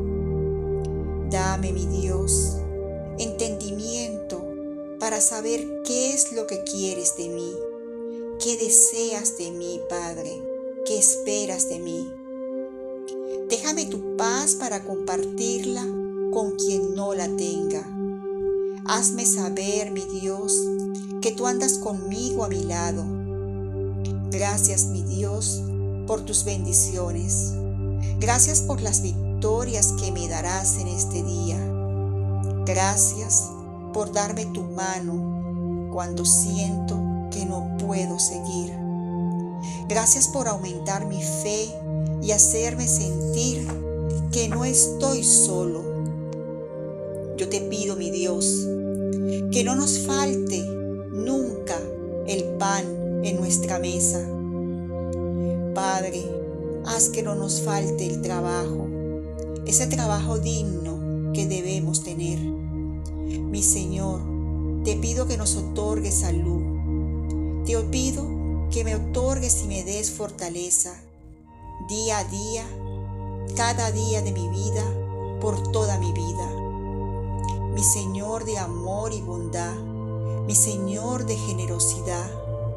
Dame, mi Dios, entendimiento para saber qué es lo que quieres de mí, qué deseas de mí, Padre, qué esperas de mí. Déjame tu paz para compartirla con quien no la tenga. Hazme saber, mi Dios, que tú andas conmigo a mi lado. Gracias, mi Dios, por tus bendiciones. Gracias por las victorias que me darás en este día. Gracias por darme tu mano cuando siento que no puedo seguir. Gracias por aumentar mi fe y hacerme sentir que no estoy solo. Yo te pido, mi Dios, que no nos falte nunca el pan en nuestra mesa. Padre, haz que no nos falte el trabajo, ese trabajo digno que debemos tener. Mi Señor, te pido que nos otorgues salud. Te pido que me otorgues y me des fortaleza día a día, cada día de mi vida, por toda mi vida. Mi Señor de amor y bondad, mi Señor de generosidad,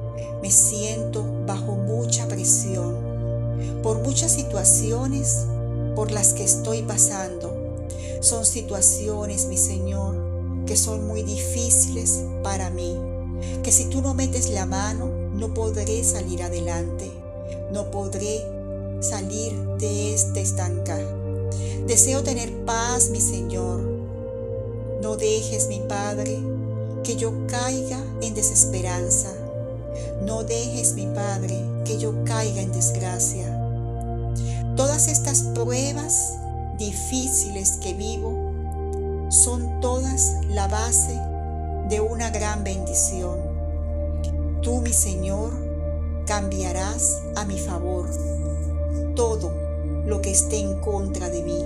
me siento bajo mucha presión por muchas situaciones por las que estoy pasando. Son situaciones, mi Señor, que son muy difíciles para mí, que si tú no metes la mano, no podré salir adelante, no podré salir de este estanca. Deseo tener paz, mi Señor. No dejes, mi Padre, que yo caiga en desesperanza. No dejes, mi Padre, que yo caiga en desgracia. Todas estas pruebas difíciles que vivo son todas la base de una gran bendición. Tú, mi Señor, cambiarás a mi favor todo lo que esté en contra de mí.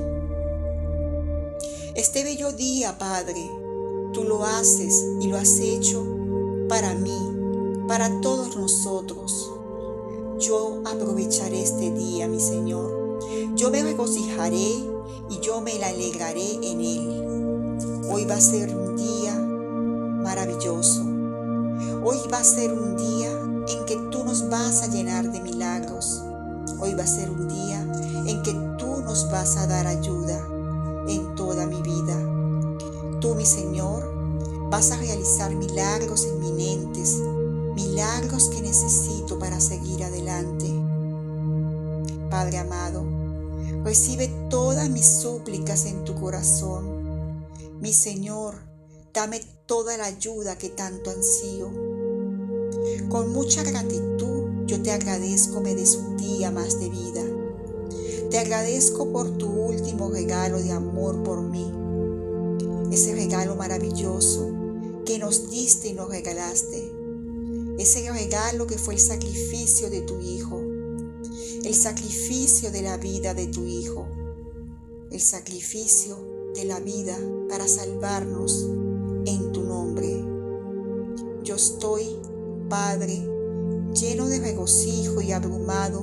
Este bello día, Padre, tú lo haces y lo has hecho para mí, para todos nosotros. Yo aprovecharé este día, mi Señor. Yo me regocijaré y yo me alegraré en él. Hoy va a ser un día maravilloso. Hoy va a ser un día en que tú nos vas a llenar de milagros. Hoy va a ser un día en que tú nos vas a dar ayuda en toda mi vida. Tú, mi Señor, vas a realizar milagros inminentes, milagros que necesito para seguir adelante. Padre amado, recibe todas mis súplicas en tu corazón. Mi Señor, dame toda la ayuda que tanto ansío. Con mucha gratitud yo te agradezco me des un día más de vida. Te agradezco por tu último regalo de amor por mí. Ese regalo maravilloso que nos diste y nos regalaste. Ese regalo que fue el sacrificio de tu Hijo. El sacrificio de la vida de tu Hijo. El sacrificio de la vida para salvarnos en tu nombre. Yo estoy, Padre, lleno de regocijo y abrumado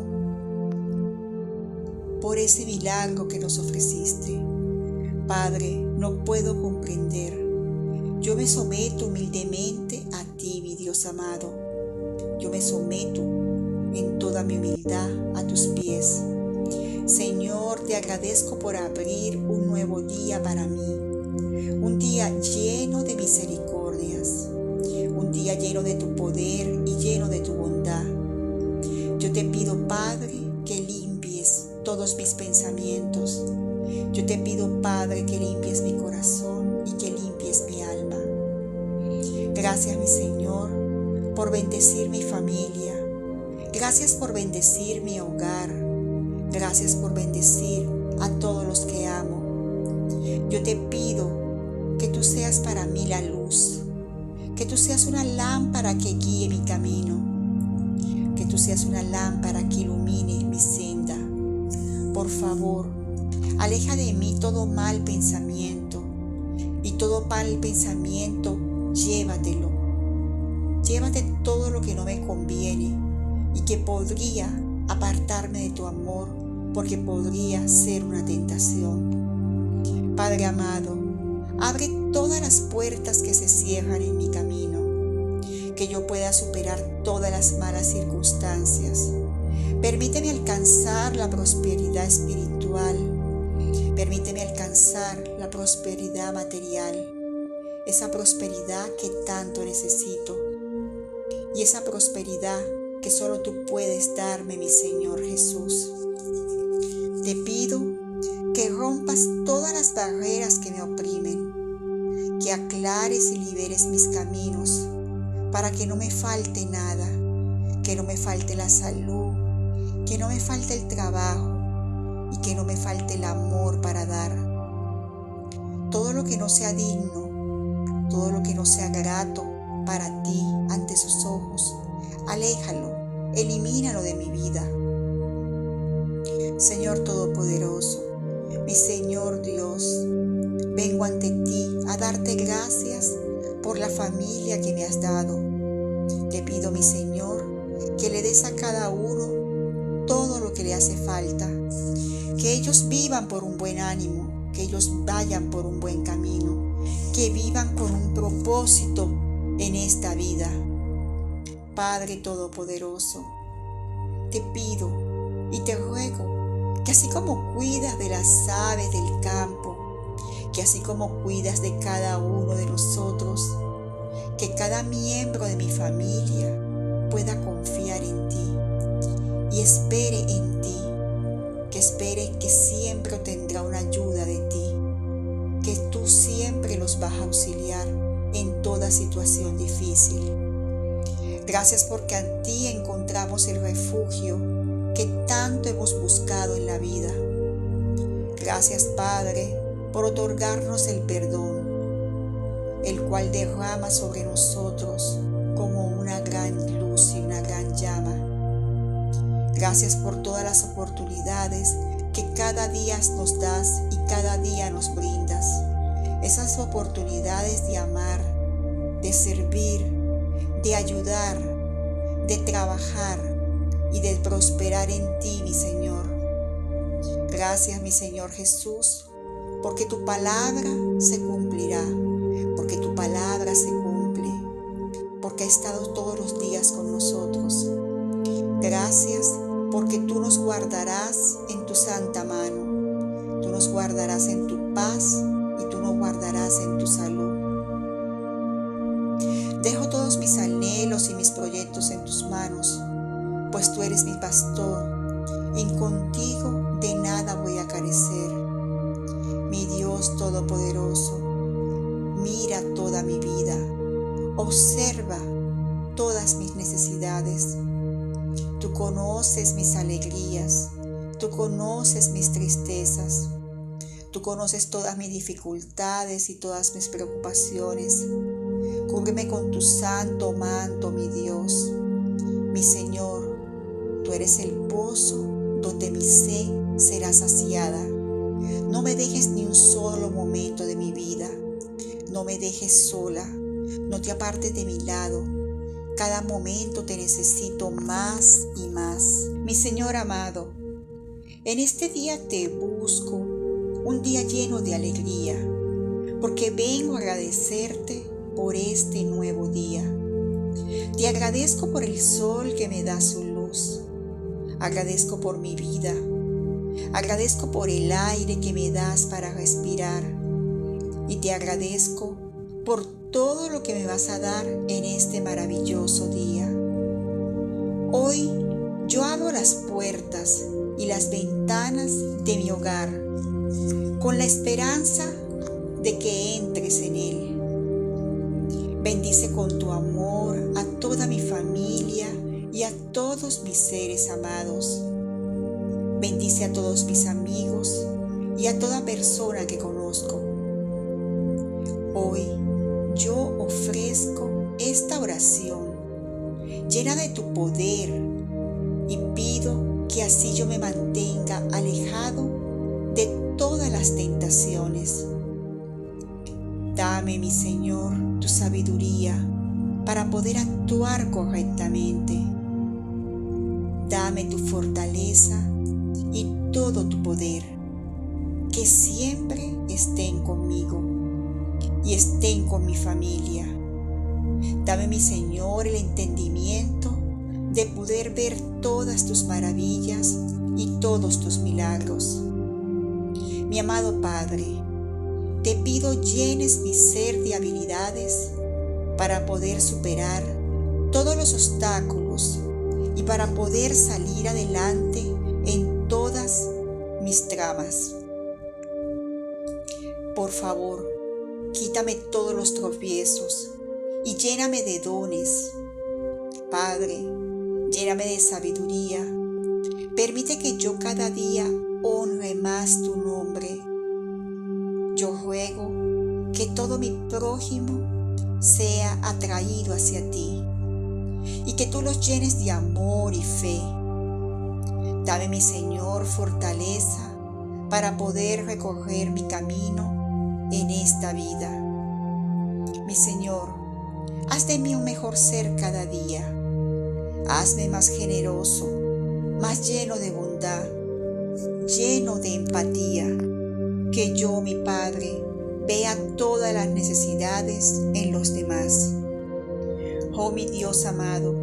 por ese milagro que nos ofreciste. Padre, no puedo comprender. Yo me someto humildemente a ti, mi Dios amado. Yo me someto en toda mi humildad a tus pies. Señor, te agradezco por abrir un nuevo día para mí. Un día lleno de misericordias. Un día lleno de tu poder y lleno de tu bondad. Yo te pido, Padre, que limpies todos mis pensamientos. Yo te pido, Padre, que limpies mi corazón y que limpies mi alma. Gracias, mi Señor, por bendecir mi familia. Gracias por bendecir mi hogar. Gracias por bendecir a todos los que amo. Yo te pido que tú seas para mí la luz. Que tú seas una lámpara que guíe mi camino. Que tú seas una lámpara que ilumine mi senda. Por favor, aleja de mí todo mal pensamiento. Y todo mal pensamiento, llévatelo. Llévate todo lo que no me conviene y que podría apartarme de tu amor, porque podría ser una tentación. Padre amado, abre todas las puertas que se cierran en mi camino, que yo pueda superar todas las malas circunstancias. Permíteme alcanzar la prosperidad espiritual. Permíteme alcanzar la prosperidad material, esa prosperidad que tanto necesito y esa prosperidad que solo tú puedes darme, mi Señor Jesús. Te pido que rompas todas las barreras que me oprimen, que aclares y liberes mis caminos para que no me falte nada, que no me falte la salud, que no me falte el trabajo y que no me falte el amor para dar. Todo lo que no sea digno, todo lo que no sea grato para ti ante sus ojos, aléjalo, elimínalo de mi vida. Señor Todopoderoso, mi Señor Dios, vengo ante ti a darte gracias por la familia que me has dado. Te pido, mi Señor, que le des a cada uno todo lo que le hace falta, que ellos vivan por un buen ánimo, que ellos vayan por un buen camino, que vivan con un propósito en esta vida. Padre Todopoderoso, te pido y te ruego que así como cuidas de las aves del campo, que así como cuidas de cada uno de nosotros, que cada miembro de mi familia pueda confiar en ti y espere en ti, que espere que siempre tendrá una ayuda de ti, que tú siempre los vas a auxiliar en toda situación difícil. Gracias porque a ti encontramos el refugio que tanto hemos buscado en la vida. Gracias, Padre, por otorgarnos el perdón, el cual derrama sobre nosotros como una gran luz y una gran llama. Gracias por todas las oportunidades que cada día nos das y cada día nos brindas. Esas oportunidades de amar, de servir, de ayudar, de trabajar y de prosperar en ti, mi Señor. Gracias, mi Señor Jesús, porque tu palabra se cumplirá, porque tu palabra se cumple, porque ha estado todos los días con nosotros. Gracias porque tú nos guardarás en tu santa mano, tú nos guardarás en tu paz y tú nos guardarás en tu salud. Dejo todos mis anhelos y mis proyectos en tus manos, pues tú eres mi pastor y contigo de nada voy a carecer. Mi Dios Todopoderoso, mira toda mi vida, observa todas mis necesidades. Tú conoces mis alegrías, tú conoces mis tristezas, tú conoces todas mis dificultades y todas mis preocupaciones. Cúbreme con tu santo manto, mi Dios. Mi Señor, tú eres el pozo donde mi sed será saciada. No me dejes ni un solo momento de mi vida. No me dejes sola. No te apartes de mi lado. Cada momento te necesito más y más. Mi Señor amado, en este día te busco, un día lleno de alegría, porque vengo a agradecerte por este nuevo día. Te agradezco por el sol que me da su luz. Agradezco por mi vida. Agradezco por el aire que me das para respirar. Y te agradezco por todo lo que me vas a dar en este maravilloso día. Hoy yo abro las puertas y las ventanas de mi hogar con la esperanza de que entres en él. Bendice con tu amor a toda mi familia y a todos mis seres amados. Bendice a todos mis amigos y a toda persona que conozco. Hoy yo ofrezco esta oración llena de tu poder y pido que así yo me mantenga alejado de todas las tentaciones. Dame, mi Señor, tu sabiduría para poder actuar correctamente. Dame tu fortaleza y todo tu poder, que siempre estén conmigo y estén con mi familia. Dame, mi Señor, el entendimiento de poder ver todas tus maravillas y todos tus milagros. Mi amado Padre, te pido llenes mi ser de habilidades para poder superar todos los obstáculos y para poder salir adelante en todas mis tramas. Por favor, quítame todos los tropiezos y lléname de dones. Padre, lléname de sabiduría. Permite que yo cada día honre más tu nombre. Yo ruego que todo mi prójimo sea atraído hacia ti y que tú los llenes de amor y fe. Dame, mi Señor, fortaleza para poder recorrer mi camino en esta vida. Mi Señor, haz de mí un mejor ser cada día. Hazme más generoso, más lleno de bondad, lleno de empatía. Que yo, mi Padre, vea todas las necesidades en los demás. Oh, mi Dios amado,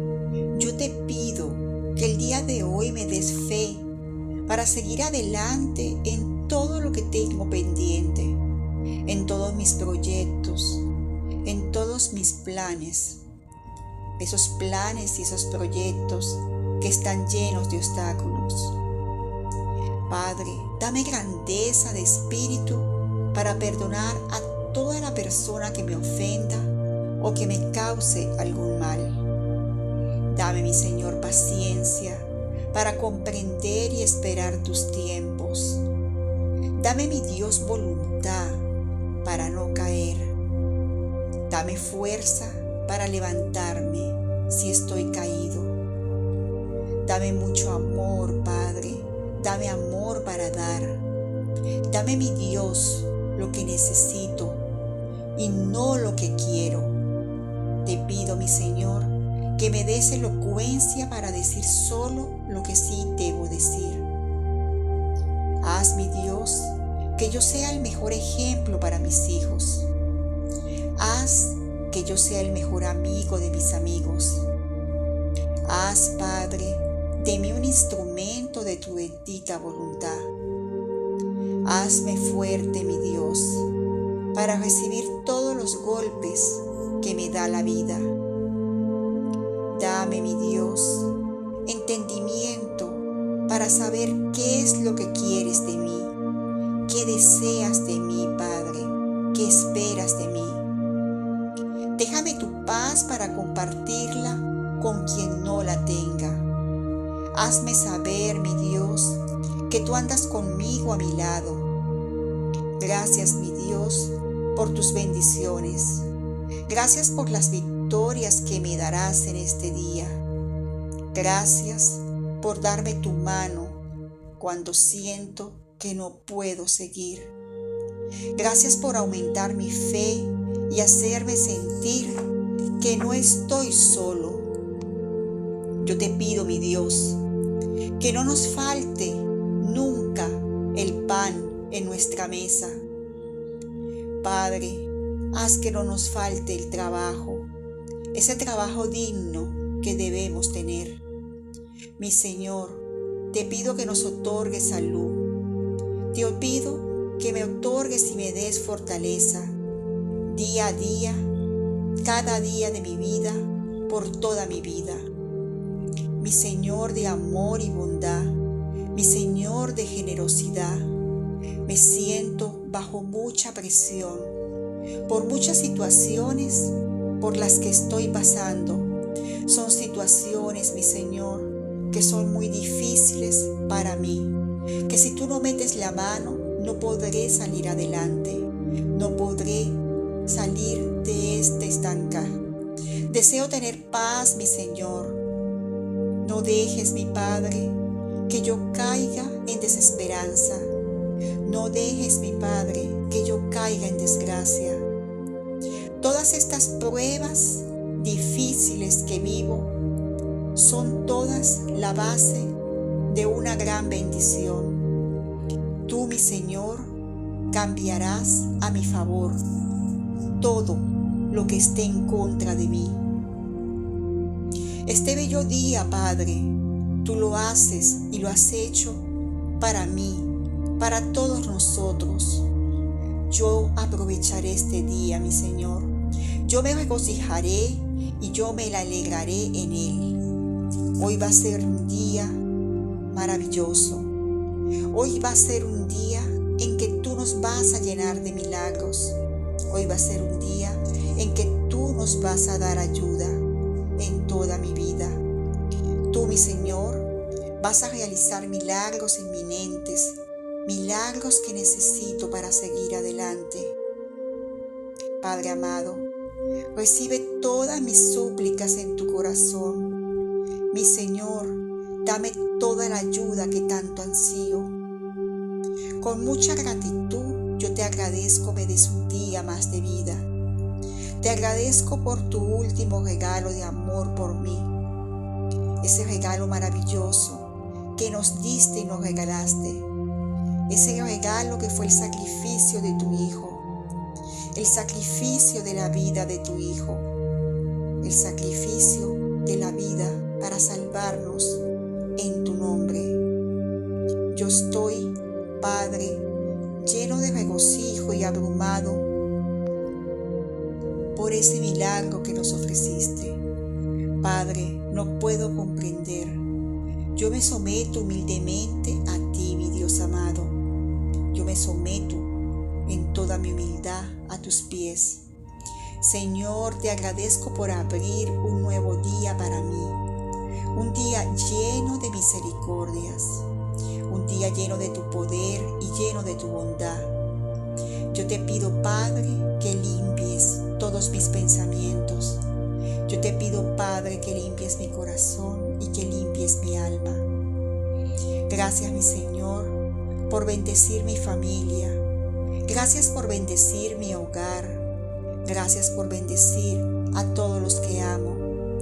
yo te pido que el día de hoy me des fe para seguir adelante en todo lo que tengo pendiente, en todos mis proyectos, en todos mis planes, esos planes y esos proyectos que están llenos de obstáculos. Padre, dame grandeza de espíritu para perdonar a toda la persona que me ofenda o que me cause algún mal. Dame, mi Señor, paciencia para comprender y esperar tus tiempos. Dame, mi Dios, voluntad para no caer. Dame fuerza para levantarme si estoy caído. Dame mucho amor, Padre. Dame amor para dar. Dame, mi Dios, lo que necesito y no lo que quiero. Te pido, mi Señor, que me des elocuencia para decir solo lo que sí debo decir. Haz, mi Dios, que yo sea el mejor ejemplo para mis hijos. Haz que yo sea el mejor amigo de mis amigos. Haz, Padre, de mí un instrumento de tu bendita voluntad. Hazme fuerte, mi Dios, para recibir todos los golpes que me da la vida. Dame, mi Dios, entendimiento para saber qué es lo que quieres de mí, qué deseas de mí, Padre, qué esperas de mí. Déjame tu paz para compartirla con quien no la tenga. Hazme saber, mi Dios, que tú andas conmigo a mi lado. Gracias, mi Dios, por tus bendiciones. Gracias por las victorias que me darás en este día. Gracias por darme tu mano cuando siento que no puedo seguir. Gracias por aumentar mi fe y hacerme sentir que no estoy solo. Yo te pido, mi Dios, que no nos falte nunca el pan en nuestra mesa. Padre, haz que no nos falte el trabajo, ese trabajo digno que debemos tener. Mi Señor, te pido que nos otorgues salud. Te pido que me otorgues y me des fortaleza día a día, cada día de mi vida, por toda mi vida. Mi Señor de amor y bondad, mi Señor de generosidad, me siento bajo mucha presión por muchas situaciones por las que estoy pasando. Son situaciones, mi Señor, que son muy difíciles para mí, que si tú no metes la mano, no podré salir adelante, no podré salir de este estanca. Deseo tener paz, mi Señor. No dejes, mi Padre, que yo caiga en desesperanza. No dejes, mi Padre, que yo caiga en desgracia. Todas estas pruebas difíciles que vivo son todas la base de una gran bendición. Tú, mi Señor, cambiarás a mi favor todo lo que esté en contra de mí. Este bello día, Padre, tú lo haces y lo has hecho para mí, para todos nosotros. Yo aprovecharé este día, mi Señor. Yo me regocijaré y yo me alegraré en él. Hoy va a ser un día maravilloso. Hoy va a ser un día en que tú nos vas a llenar de milagros. Hoy va a ser un día en que tú nos vas a dar ayuda en toda mi vida. Tú, mi Señor, vas a realizar milagros inminentes, milagros que necesito para seguir adelante. Padre amado, recibe todas mis súplicas en tu corazón. Mi Señor, dame toda la ayuda que tanto ansío. Con mucha gratitud yo te agradezco me des un día más de vida. Te agradezco por tu último regalo de amor por mí. Ese regalo maravilloso que nos diste y nos regalaste. Ese regalo que fue el sacrificio de tu Hijo. El sacrificio de la vida de tu Hijo. El sacrificio de la vida para salvarnos en tu nombre. Yo estoy, Padre, lleno de regocijo y abrumado por ese milagro que nos ofreciste. Padre, no puedo comprender. Yo me someto humildemente a ti, mi Dios amado. Yo me someto en toda mi humildad a tus pies. Señor, te agradezco por abrir un nuevo día para mí, un día lleno de misericordias, un día lleno de tu poder y lleno de tu bondad. Yo te pido, Padre, que limpies todos mis pensamientos. Yo te pido, Padre, que limpies mi corazón y que limpies mi alma. Gracias, mi Señor, por bendecir mi familia. Gracias por bendecir mi hogar. Gracias por bendecir a todos los que amo.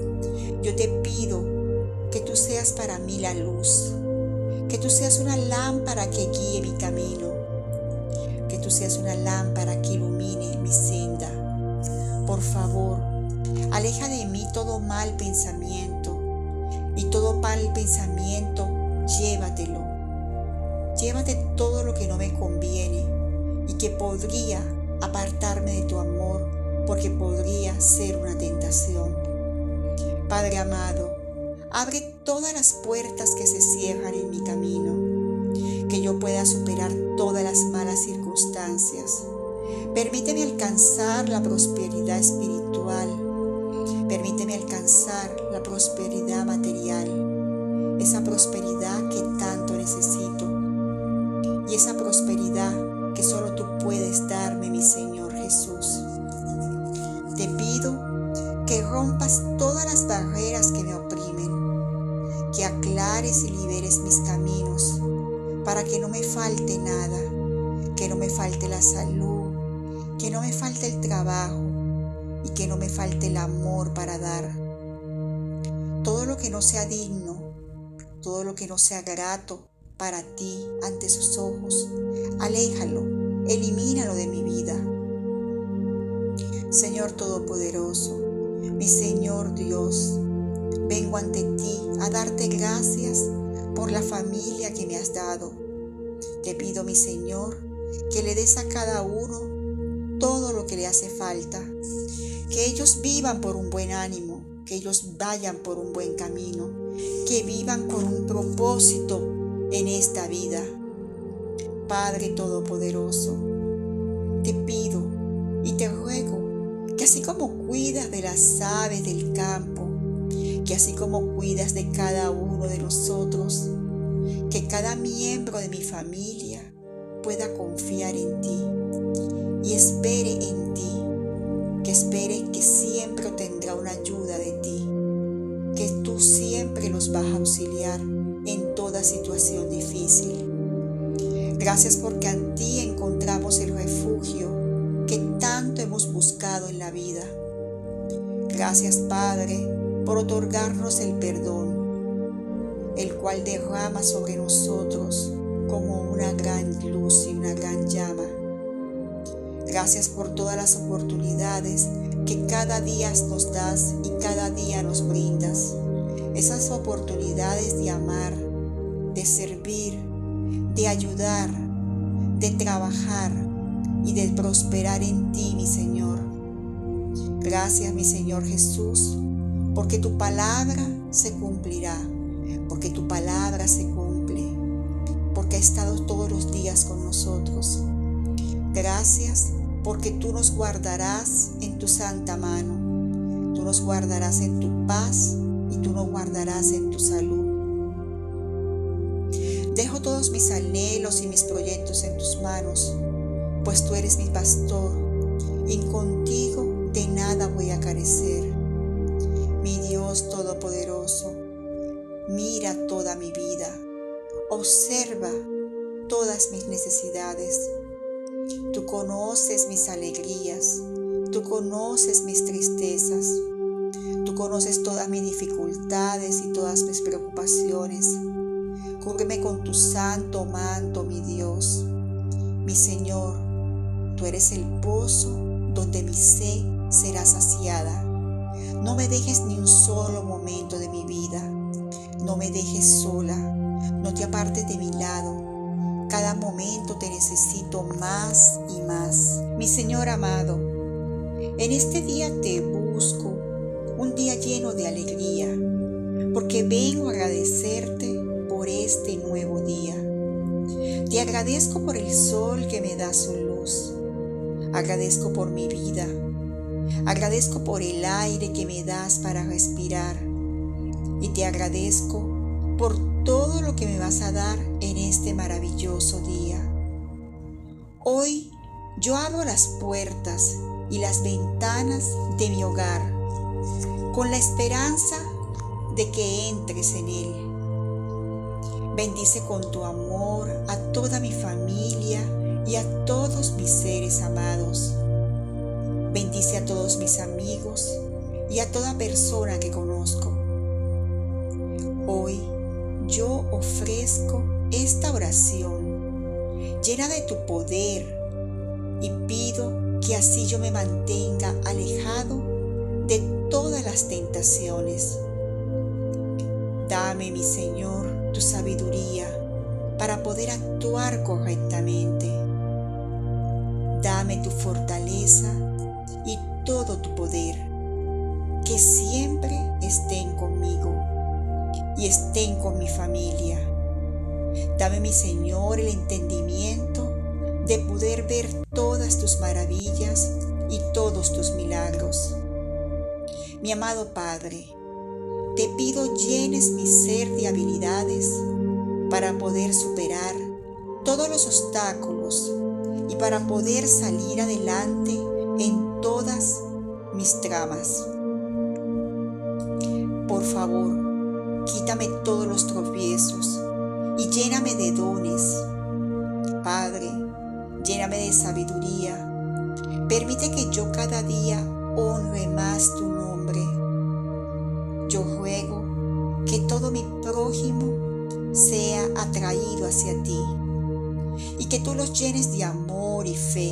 Yo te pido que tú seas para mí la luz, que tú seas una lámpara que guíe mi camino, que tú seas una lámpara que ilumine mi senda. Por favor, aleja de mí todo mal pensamiento y todo mal pensamiento, llévatelo. Llévate todo lo que no me conviene y que podría apartarme de tu amor, porque podría ser una tentación. Padre amado, abre todas las puertas que se cierran en mi camino, que yo pueda superar todas las malas circunstancias. Permíteme alcanzar la prosperidad espiritual. Permíteme alcanzar la prosperidad material, esa prosperidad que tanto necesito y esa prosperidad que solo tú puedes darme, mi Señor Jesús. Te pido que rompas todas las barreras que me oprimen, que aclares y liberes mis caminos para que no me falte nada, que no me falte la salud, que no me falte el trabajo y que no me falte el amor para dar. Todo lo que no sea digno, todo lo que no sea grato para ti ante sus ojos, aléjalo, elimínalo de mi vida. Señor Todopoderoso, mi Señor Dios, vengo ante ti a darte gracias por la familia que me has dado. Te pido, mi Señor, que le des a cada uno todo lo que le hace falta, que ellos vivan por un buen ánimo, que ellos vayan por un buen camino, que vivan con un propósito en esta vida. Padre Todopoderoso, te pido y te ruego que así como cuidas de las aves del campo, que así como cuidas de cada uno de nosotros, que cada miembro de mi familia pueda confiar en ti y espere en ti, que espere que siempre tendrá una ayuda de ti, que tú siempre nos vas a auxiliar en toda situación difícil. Gracias porque en ti encontramos el refugio que tanto hemos buscado en la vida. Gracias, Padre, por otorgarnos el perdón, el cual derrama sobre nosotros como una gran luz y una gran llama. Gracias por todas las oportunidades que cada día nos das y cada día nos brindas. Esas oportunidades de amar, de servir, de ayudar, de trabajar y de prosperar en ti, mi Señor. Gracias, mi Señor Jesús, porque tu palabra se cumplirá, porque tu palabra se cumple, porque ha estado todos los días con nosotros. Gracias porque tú nos guardarás en tu santa mano, tú nos guardarás en tu paz y tú nos guardarás en tu salud. Dejo todos mis anhelos y mis proyectos en tus manos, pues tú eres mi pastor y contigo de nada voy a carecer. Mi Dios Todopoderoso, mira toda mi vida, observa todas mis necesidades. Tú conoces mis alegrías, tú conoces mis tristezas, tú conoces todas mis dificultades y todas mis preocupaciones. Cúbreme con tu santo manto, mi Dios. Mi Señor, tú eres el pozo donde mi sed será saciada. No me dejes ni un solo momento de mi vida. No me dejes sola. No te apartes de mi lado. Cada momento te necesito más y más. Mi Señor amado, en este día te busco, un día lleno de alegría, porque vengo a agradecerte por este nuevo día. Te agradezco por el sol que me da su luz. Agradezco por mi vida. Agradezco por el aire que me das para respirar. Y te agradezco por todo lo que me vas a dar en este maravilloso día. Hoy yo abro las puertas y las ventanas de mi hogar con la esperanza de que entres en él. Bendice con tu amor a toda mi familia y a todos mis seres amados. Bendice a todos mis amigos y a toda persona que conozco. Hoy yo ofrezco esta oración llena de tu poder y pido que así yo me mantenga alejado de todas las tentaciones. Dame, mi Señor, tu sabiduría para poder actuar correctamente. Dame tu fortaleza y todo tu poder, que siempre estén conmigo y estén con mi familia. Dame, mi Señor, el entendimiento de poder ver todas tus maravillas y todos tus milagros. Mi amado Padre, te pido llenes mi ser de habilidades para poder superar todos los obstáculos y para poder salir adelante en todas mis tramas. Por favor, quítame todos los tropiezos y lléname de dones. Padre, lléname de sabiduría. Permite que yo cada día honre más tu nombre. Yo ruego que todo mi prójimo sea atraído hacia ti y que tú los llenes de amor y fe.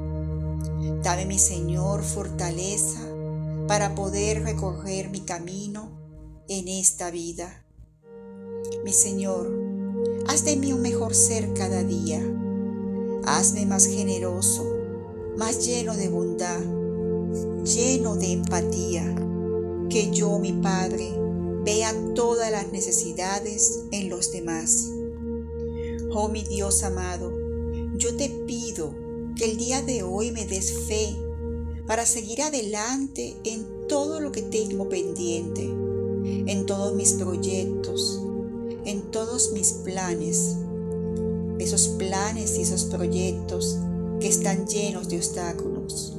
Dame, mi Señor, fortaleza para poder recorrer mi camino en esta vida. Mi Señor, haz de mí un mejor ser cada día. Hazme más generoso, más lleno de bondad, lleno de empatía. Que yo, mi Padre, vea todas las necesidades en los demás. Oh, mi Dios amado, yo te pido que el día de hoy me des fe para seguir adelante en todo lo que tengo pendiente, en todos mis proyectos, en todos mis planes, esos planes y esos proyectos que están llenos de obstáculos.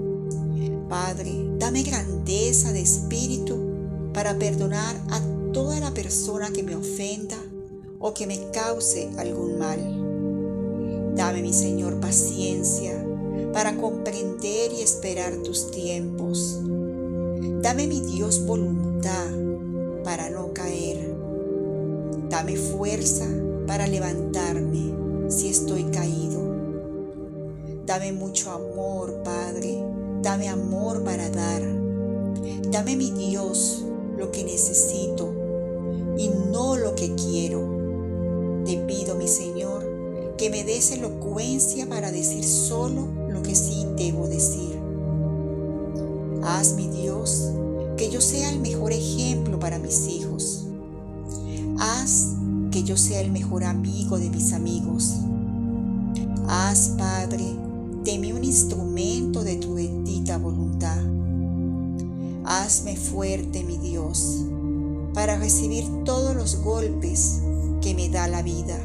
Padre, dame grandeza de espíritu para perdonar a toda la persona que me ofenda o que me cause algún mal. Dame, mi Señor, paciencia para comprender y esperar tus tiempos. Dame, mi Dios, voluntad para no caer. Dame fuerza para levantarme si estoy caído. Dame mucho amor, Padre. Dame amor para dar. Dame, mi Dios, lo que necesito y no lo que quiero. Te pido, mi Señor, que me des elocuencia para decir solo lo que sí debo decir. Haz, mi Dios, que yo sea el mejor ejemplo para mis hijos. Haz que yo sea el mejor amigo de mis amigos. Haz, Padre, de mí un instrumento de tu bendita voluntad. Hazme fuerte, mi Dios, para recibir todos los golpes que me da la vida.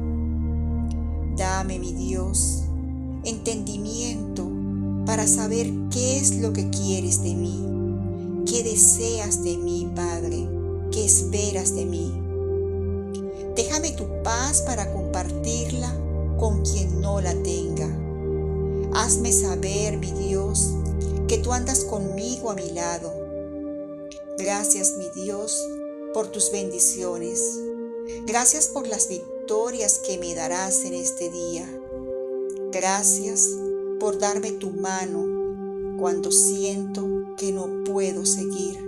Dame, mi Dios, entendimiento para saber qué es lo que quieres de mí, qué deseas de mí, Padre, qué esperas de mí. Déjame tu paz para compartirla con quien no la tenga. Hazme saber, mi Dios, que tú andas conmigo a mi lado. Gracias, mi Dios, por tus bendiciones. Gracias por las victorias que me darás en este día. Gracias por darme tu mano cuando siento que no puedo seguir.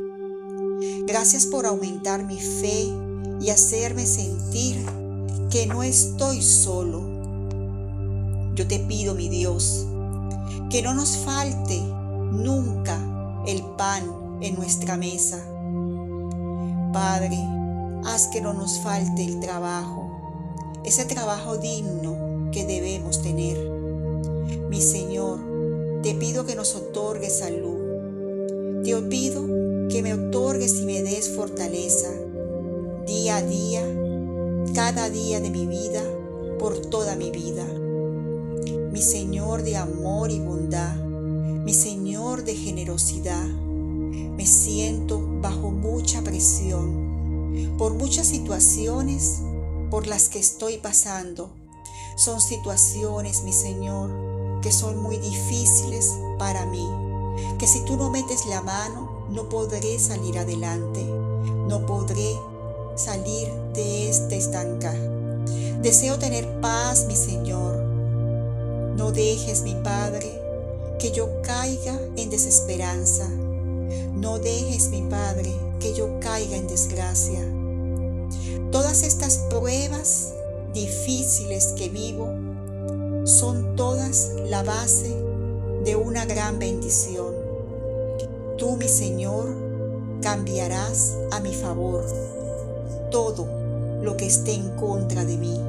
Gracias por aumentar mi fe y hacerme sentir que no estoy solo. Yo te pido, mi Dios, que no nos falte nunca el pan en nuestra mesa. Padre, haz que no nos falte el trabajo, ese trabajo digno que debemos tener. Mi Señor, te pido que nos otorgues salud. Te pido que me otorgues y me des fortaleza día a día, cada día de mi vida, por toda mi vida. Mi Señor de amor y bondad, mi Señor de generosidad, me siento bajo mucha presión por muchas situaciones por las que estoy pasando. Son situaciones, mi Señor, que son muy difíciles para mí, que si tú no metes la mano, no podré salir adelante, no podré salir de este estanca. Deseo tener paz, mi Señor. No dejes, mi Padre, que yo caiga en desesperanza. No dejes, mi Padre, que yo caiga en desgracia. Todas estas pruebas difíciles que vivo son todas la base de una gran bendición. Tú, mi Señor, cambiarás a mi favor todo lo que esté en contra de mí.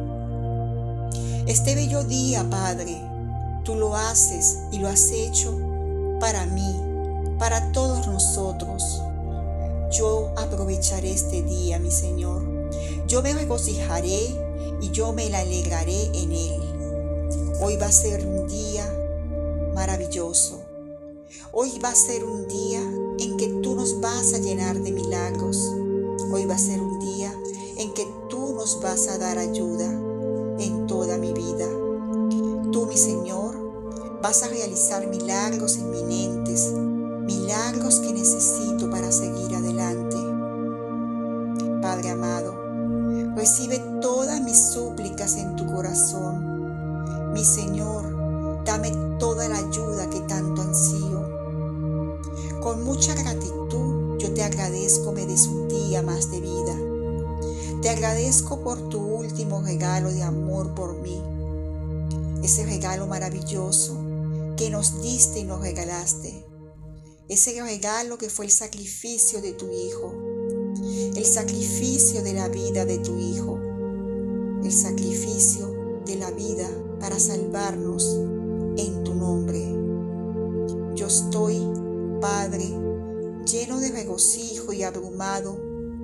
Este bello día, Padre, tú lo haces y lo has hecho para mí, para todos nosotros. Yo aprovecharé este día, mi Señor. Yo me regocijaré y yo me alegraré en él. Hoy va a ser un día maravilloso. Hoy va a ser un día en que tú nos vas a llenar de milagros. Hoy va a ser un día en que tú nos vas a dar ayuda en toda mi vida. Tú, mi Señor, vas a realizar milagros inminentes, milagros que necesito para seguir adelante. Padre amado, recibe todas mis súplicas en tu corazón. Mi Señor, dame toda la ayuda que tanto ansío. Con mucha gratitud yo te agradezco me des un día más de vida. Te agradezco por tu último regalo de amor por mí. Ese regalo maravilloso que nos diste y nos regalaste. Ese regalo que fue el sacrificio de tu Hijo. El sacrificio de la vida de tu Hijo. El sacrificio de la vida para salvarnos en tu nombre. Yo estoy, Padre, lleno de regocijo y abrumado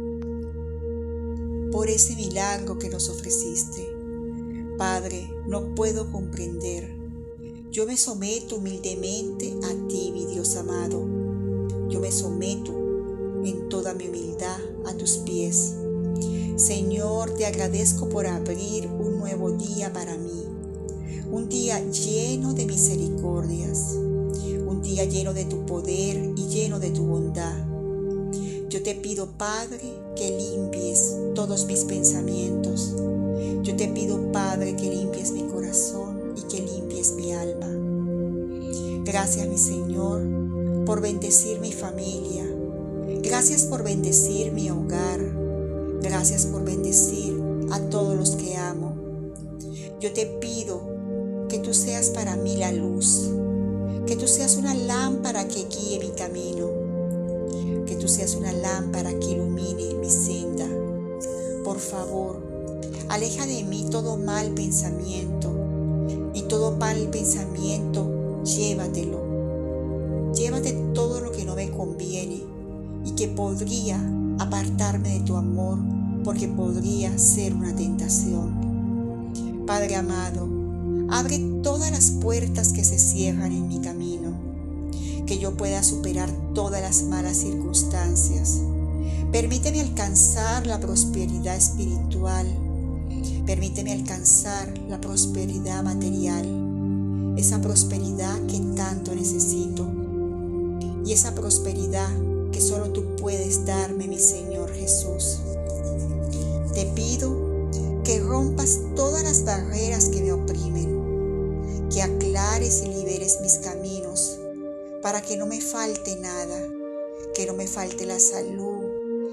por ese milagro que nos ofreciste. Padre, no puedo comprender. Yo me someto humildemente a ti, mi Dios amado. Yo me someto en toda mi humildad a tus pies. Señor, te agradezco por abrir un nuevo día para mí. Un día lleno de misericordias. Un día lleno de tu poder y lleno de tu bondad. Yo te pido, Padre, que limpies todos mis pensamientos. Yo te pido, Padre, que limpies mi corazón y que limpies mi alma. Gracias, mi Señor, por bendecir mi familia. Gracias por bendecir mi hogar. Gracias por bendecir a todos los que amo. Yo te pido que tú seas para mí la luz, que tú seas una lámpara que guíe mi camino, que tú seas una lámpara que ilumine mi senda. Por favor, aleja de mí todo mal pensamiento y todo mal pensamiento, llévatelo. Llévate todo lo que no me conviene y que podría apartarme de tu amor, porque podría ser una tentación. Padre amado, abre todas las puertas que se cierran en mi camino, que yo pueda superar todas las malas circunstancias. Permíteme alcanzar la prosperidad espiritual. Permíteme alcanzar la prosperidad material, esa prosperidad que tanto necesito y esa prosperidad que solo tú puedes darme, mi Señor Jesús. Te pido que rompas todas las barreras que me oprimen, que aclares y liberes mis caminos para que no me falte nada, que no me falte la salud,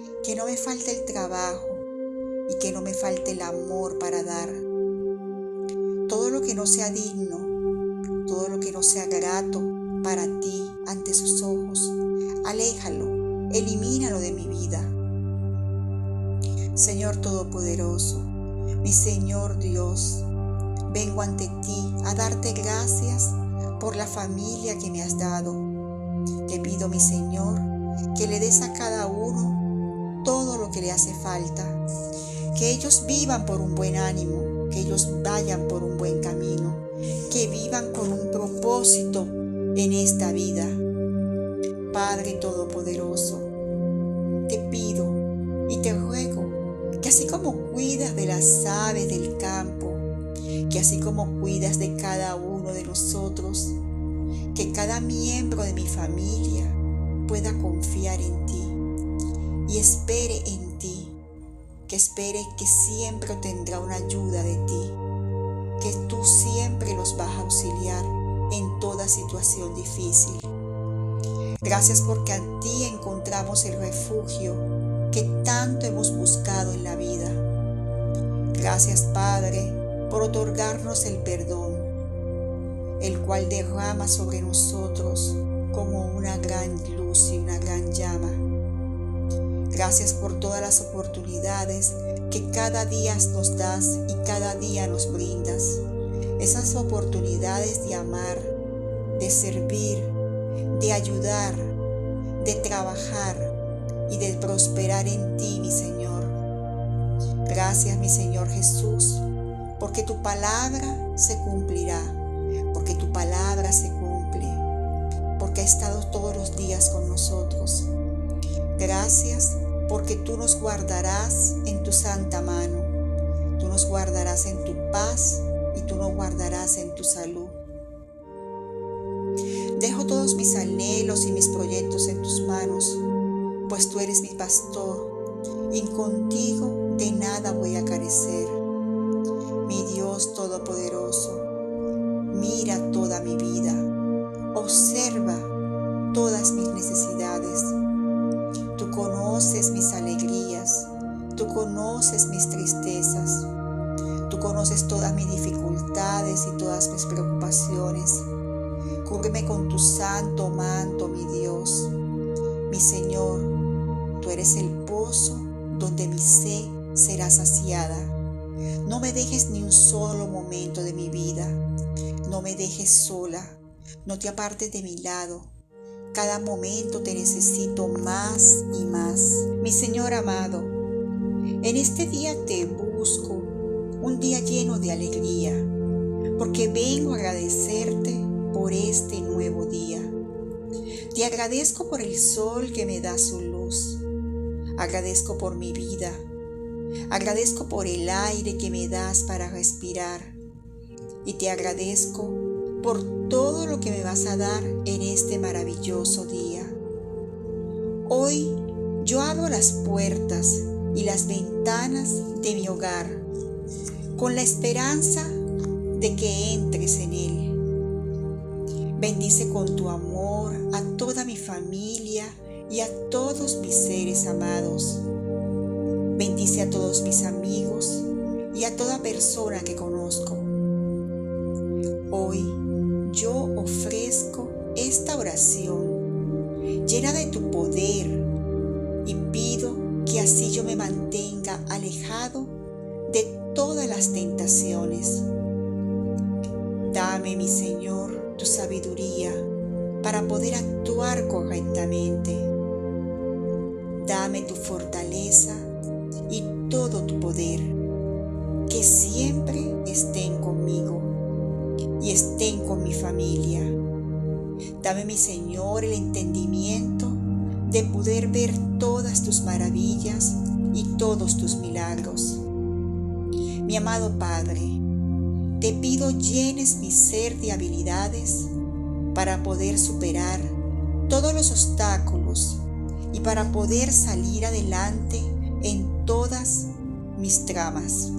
que no me falte el trabajo y que no me falte el amor para dar. Todo lo que no sea digno, todo lo que no sea grato para ti ante sus ojos, aléjalo, elimínalo de mi vida. Señor Todopoderoso, mi Señor Dios, vengo ante ti a darte gracias por la familia que me has dado. Te pido, mi Señor, que le des a cada uno todo lo que le hace falta, que ellos vivan por un buen ánimo, que ellos vayan por un buen camino, que vivan con un propósito en esta vida. Padre Todopoderoso, te pido y te ruego que así como cuidas de las aves del campo, que así como cuidas de cada uno de nosotros, que cada miembro de mi familia pueda confiar en ti y espere en ti, que espere que siempre tendrá una ayuda de ti, que tú siempre los vas a auxiliar en toda situación difícil. Gracias porque a ti encontramos el refugio que tanto hemos buscado en la vida. Gracias, Padre, por otorgarnos el perdón, el cual derrama sobre nosotros como una gran luz y una gran llama. Gracias por todas las oportunidades que cada día nos das y cada día nos brindas. Esas oportunidades de amar, de servir, de ayudar, de trabajar y de prosperar en ti, mi Señor. Gracias, mi Señor Jesús, porque tu palabra se cumplirá, porque tu palabra se cumple, porque ha estado todos los días con nosotros. Gracias porque tú nos guardarás en tu santa mano, tú nos guardarás en tu paz y tú nos guardarás en tu salud. Dejo todos mis anhelos y mis proyectos en tus manos, pues tú eres mi pastor y contigo de nada voy a carecer. Mi Dios Todopoderoso, mira toda mi vida, observa todas mis necesidades. Tú conoces mis alegrías, tú conoces mis tristezas, tú conoces todas mis dificultades y todas mis preocupaciones. Cúbreme con tu santo manto, mi Dios. Mi Señor, tú eres el pozo donde mi sed será saciada. No me dejes ni un solo momento de mi vida. No me dejes sola. No te apartes de mi lado. Cada momento te necesito más y más. Mi Señor amado, en este día te busco, un día lleno de alegría, porque vengo a agradecerte por este nuevo día. Te agradezco por el sol que me da su luz. Agradezco por mi vida. Agradezco por el aire que me das para respirar. Y te agradezco por todo lo que me vas a dar en este maravilloso día. Hoy yo abro las puertas y las ventanas de mi hogar con la esperanza de que entres en él. Bendice con tu amor a toda mi familia y a todos mis seres amados. Bendice a todos mis amigos y a toda persona que conozco. Hoy yo ofrezco esta oración llena de tu poder y pido que así yo me mantenga alejado de todas las tentaciones. Dame, mi Señor, tu sabiduría para poder actuar correctamente. Dame tu fortaleza y todo tu poder, que siempre estén conmigo y estén con mi familia. Dame, mi Señor, el entendimiento de poder ver todas tus maravillas y todos tus milagros. Mi amado Padre, te pido llenes mi ser de habilidades para poder superar todos los obstáculos y para poder salir adelante en todas mis tramas.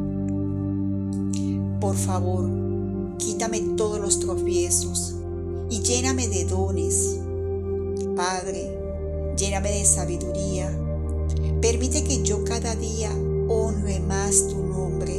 Por favor, quítame todos los tropiezos y lléname de dones. Padre, lléname de sabiduría Permite que yo cada día honre más tu nombre.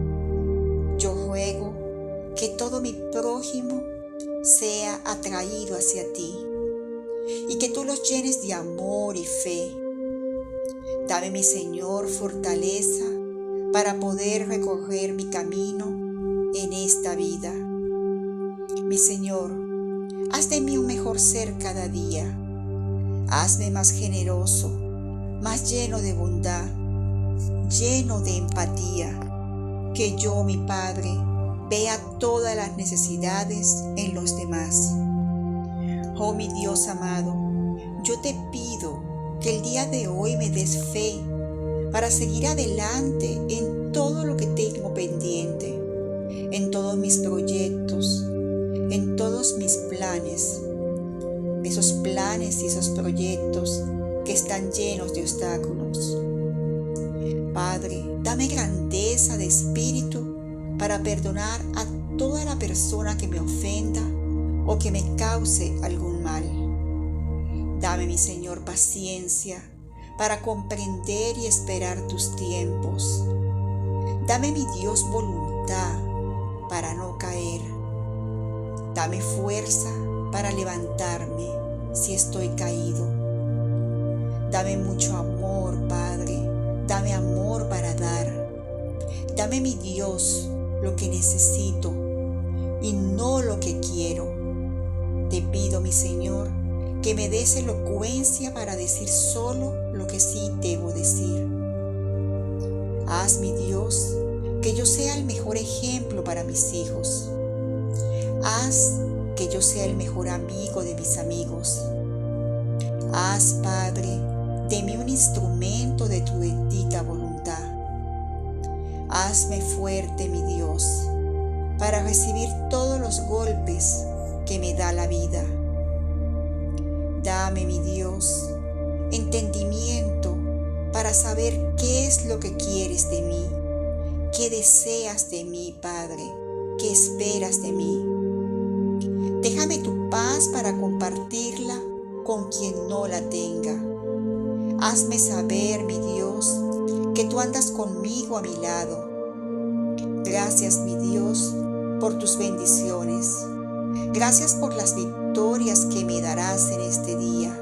Yo ruego que todo mi prójimo sea atraído hacia ti y que tú los llenes de amor y fe. Dame, mi Señor, fortaleza para poder recorrer mi camino en esta vida. Mi Señor, haz de mí un mejor ser cada día. Hazme más generoso, más lleno de bondad, lleno de empatía. Que yo, mi Padre, vea todas las necesidades en los demás. Oh, mi Dios amado, yo te pido que el día de hoy me des fe para seguir adelante en todo lo que tengo pendiente, en todos mis proyectos, en todos mis planes, esos planes y esos proyectos que están llenos de obstáculos. Padre, dame grandeza de espíritu para perdonar a toda la persona que me ofenda o que me cause algún mal. Dame, mi Señor, paciencia para comprender y esperar tus tiempos. Dame, mi Dios, voluntad para no caer. Dame fuerza para levantarme si estoy caído. Dame mucho amor, Padre. Dame amor para dar. Dame, mi Dios, lo que necesito y no lo que quiero. Te pido, mi Señor, que me des elocuencia para decir solo lo que sí debo decir. Haz, mi Dios, que yo sea el mejor ejemplo para mis hijos. Haz que yo sea el mejor amigo de mis amigos. Haz, Padre, de mí un instrumento de tu bendita voluntad. Hazme fuerte, mi Dios, para recibir todos los golpes que me da la vida. Dame, mi Dios, entendimiento para saber qué es lo que quieres de mí, qué deseas de mí, Padre, qué esperas de mí. Déjame tu paz para compartirla con quien no la tenga. Hazme saber, mi Dios, que tú andas conmigo a mi lado. Gracias, mi Dios, por tus bendiciones. Gracias por las victorias que me darás en este día.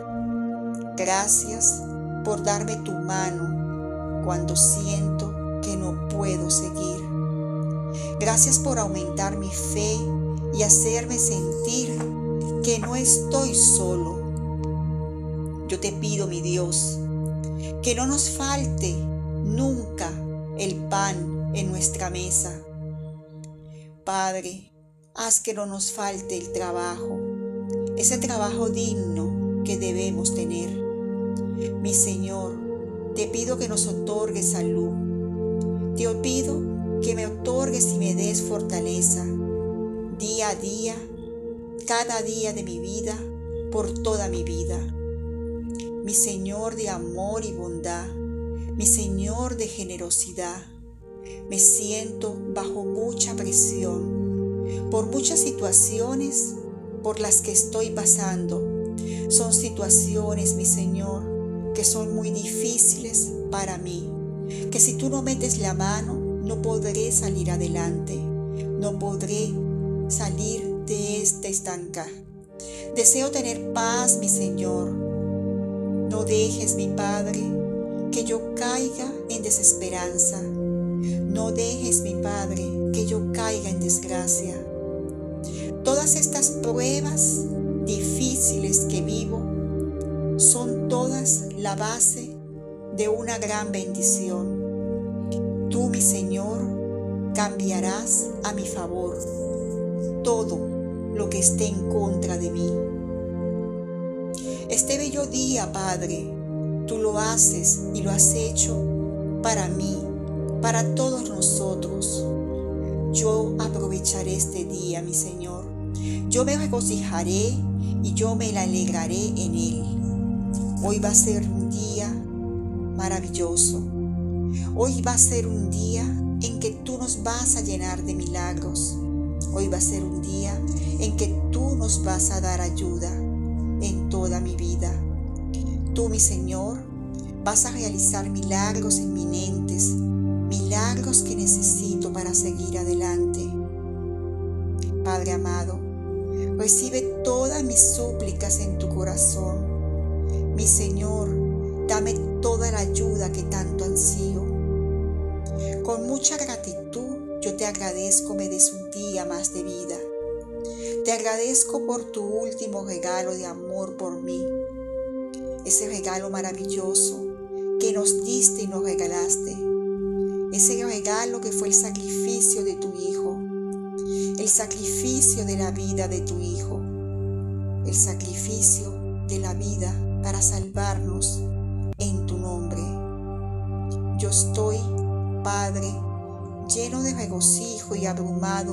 Gracias por darme tu mano cuando siento que no puedo seguir. Gracias por aumentar mi fe y hacerme sentir que no estoy solo. Yo te pido, mi Dios, que no nos falte nunca el pan en nuestra mesa. Padre, haz que no nos falte el trabajo, ese trabajo digno que debemos tener. Mi Señor, te pido que nos otorgues salud. Te pido que me otorgues y me des fortaleza día a día, cada día de mi vida, por toda mi vida. Mi Señor de amor y bondad, mi Señor de generosidad, me siento bajo mucha presión por muchas situaciones por las que estoy pasando. Son situaciones, mi Señor, que son muy difíciles para mí, que si tú no metes la mano, no podré salir adelante, no podré salir de esta estanca. Deseo tener paz, mi Señor. No dejes, mi Padre, que yo caiga en desesperanza. No dejes, mi Padre, que yo caiga en desgracia. Todas estas pruebas difíciles que vivo son todas la base de una gran bendición. Tú, mi Señor, cambiarás a mi favor todo lo que esté en contra de mí. Este bello día, Padre, tú lo haces y lo has hecho para mí, para todos nosotros. Yo aprovecharé este día, mi Señor. Yo me regocijaré y yo me alegraré en él. Hoy va a ser un día maravilloso. Hoy va a ser un día en que tú nos vas a llenar de milagros. Hoy va a ser un día en que tú nos vas a dar ayuda en toda mi vida. Tú, mi Señor, Vas a realizar milagros inminentes, milagros que necesito para seguir adelante. Padre amado, recibe todas mis súplicas en tu corazón. Mi Señor, dame toda la ayuda que tanto ansío. Con mucha gratitud yo te agradezco me des un día más de vida. Te agradezco por tu último regalo de amor por mí. Ese regalo maravilloso que nos diste y nos regalaste. Ese regalo que fue el sacrificio de tu Hijo. El sacrificio de la vida de tu Hijo. El sacrificio de la vida para salvarnos en tu nombre. Yo estoy, Padre, lleno de regocijo y abrumado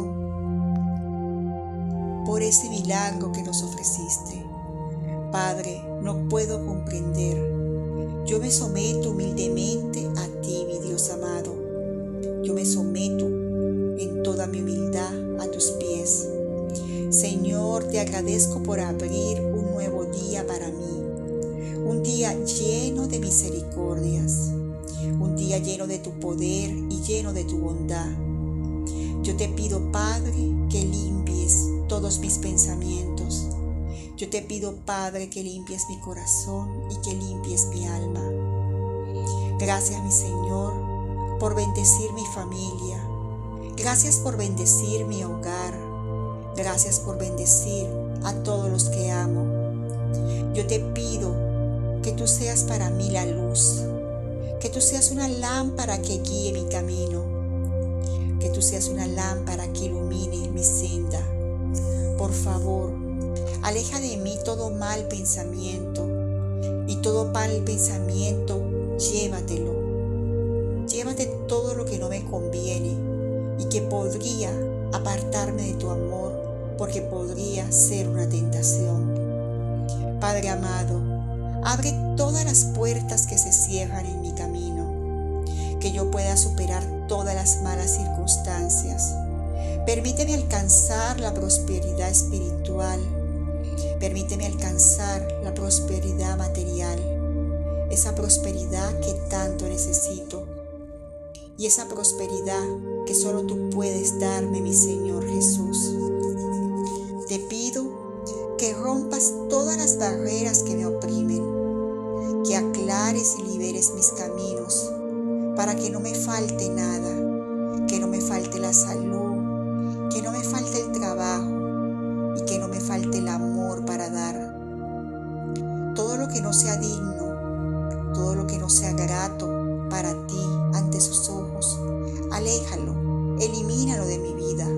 por ese milagro que nos ofreciste. Padre, no puedo comprender. Yo me someto humildemente a ti, mi Dios amado. Yo me someto en toda mi humildad a tus pies. Señor, te agradezco por abrir un nuevo día para mí. Un día lleno de misericordias. Un día lleno de tu poder y lleno de tu bondad. Yo te pido, Padre, que limpies todos mis pensamientos. Yo te pido, Padre, que limpies mi corazón y que limpies mi alma. Gracias, mi Señor, por bendecir mi familia. Gracias por bendecir mi hogar. Gracias por bendecir a todos los que amo. Yo te pido que tú seas para mí la luz. Que tú seas una lámpara que guíe mi camino. Que tú seas una lámpara que ilumine mi senda. Por favor, aleja de mí todo mal pensamiento y todo mal pensamiento, llévatelo. Llévate todo lo que no me conviene y que podría apartarme de tu amor porque podría ser una tentación. Padre amado, abre todas las puertas que se cierran en mi camino, que yo pueda superar todas las malas circunstancias. Permíteme alcanzar la prosperidad espiritual. Permíteme alcanzar la prosperidad material, esa prosperidad que tanto necesito y esa prosperidad que solo tú puedes darme, mi Señor Jesús. Te pido que rompas todas las barreras que me oprimen, que aclares y liberes mis caminos para que no me falte nada, que no me falte la salud, que no me falte el trabajo y que no me falte el amor para dar. Todo lo que no sea digno, todo lo que no sea grato para ti ante sus ojos, aléjalo, elimínalo de mi vida.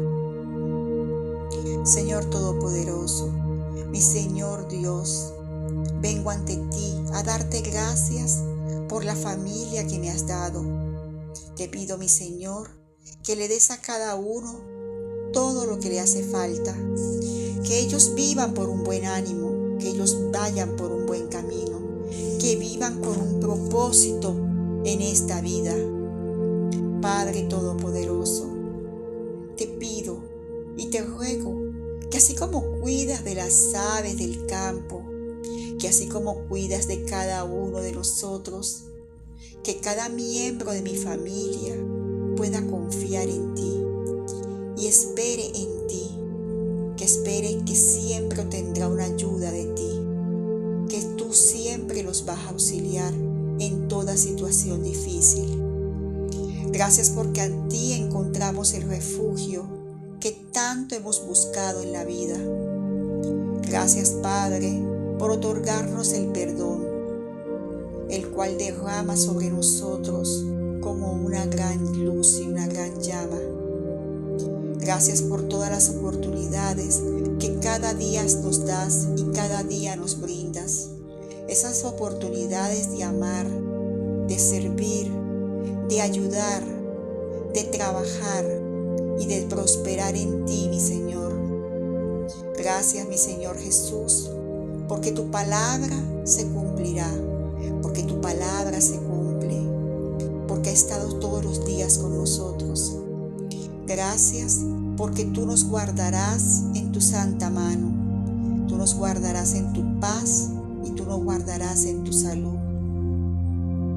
Señor Todopoderoso, mi Señor Dios, vengo ante ti a darte gracias por la familia que me has dado. Te pido, mi Señor, que le des a cada uno todo lo que le hace falta, que ellos vivan por un buen ánimo, que ellos vayan por un buen camino, que vivan con un propósito en esta vida. Padre Todopoderoso, te pido y te ruego que así como cuidas de las aves del campo, que así como cuidas de cada uno de nosotros, que cada miembro de mi familia pueda confiar en ti y espere en ti, que espere que siempre tendrá una ayuda de ti, que tú siempre los vas a auxiliar en toda situación difícil. Gracias porque a ti encontramos el refugio que tanto hemos buscado en la vida. Gracias, Padre, por otorgarnos el perdón, el cual derrama sobre nosotros como una gran luz y una gran llama. Gracias por todas las oportunidades que cada día nos das y cada día nos brindas. Esas oportunidades de amar, de servir, de ayudar, de trabajar y de prosperar en ti, mi Señor. Gracias, mi Señor Jesús, porque tu palabra se cumplirá, porque tu palabra se cumple, porque ha estado todos los días con nosotros. Gracias porque tú nos guardarás en tu santa mano, tú nos guardarás en tu paz y tú nos guardarás en tu salud.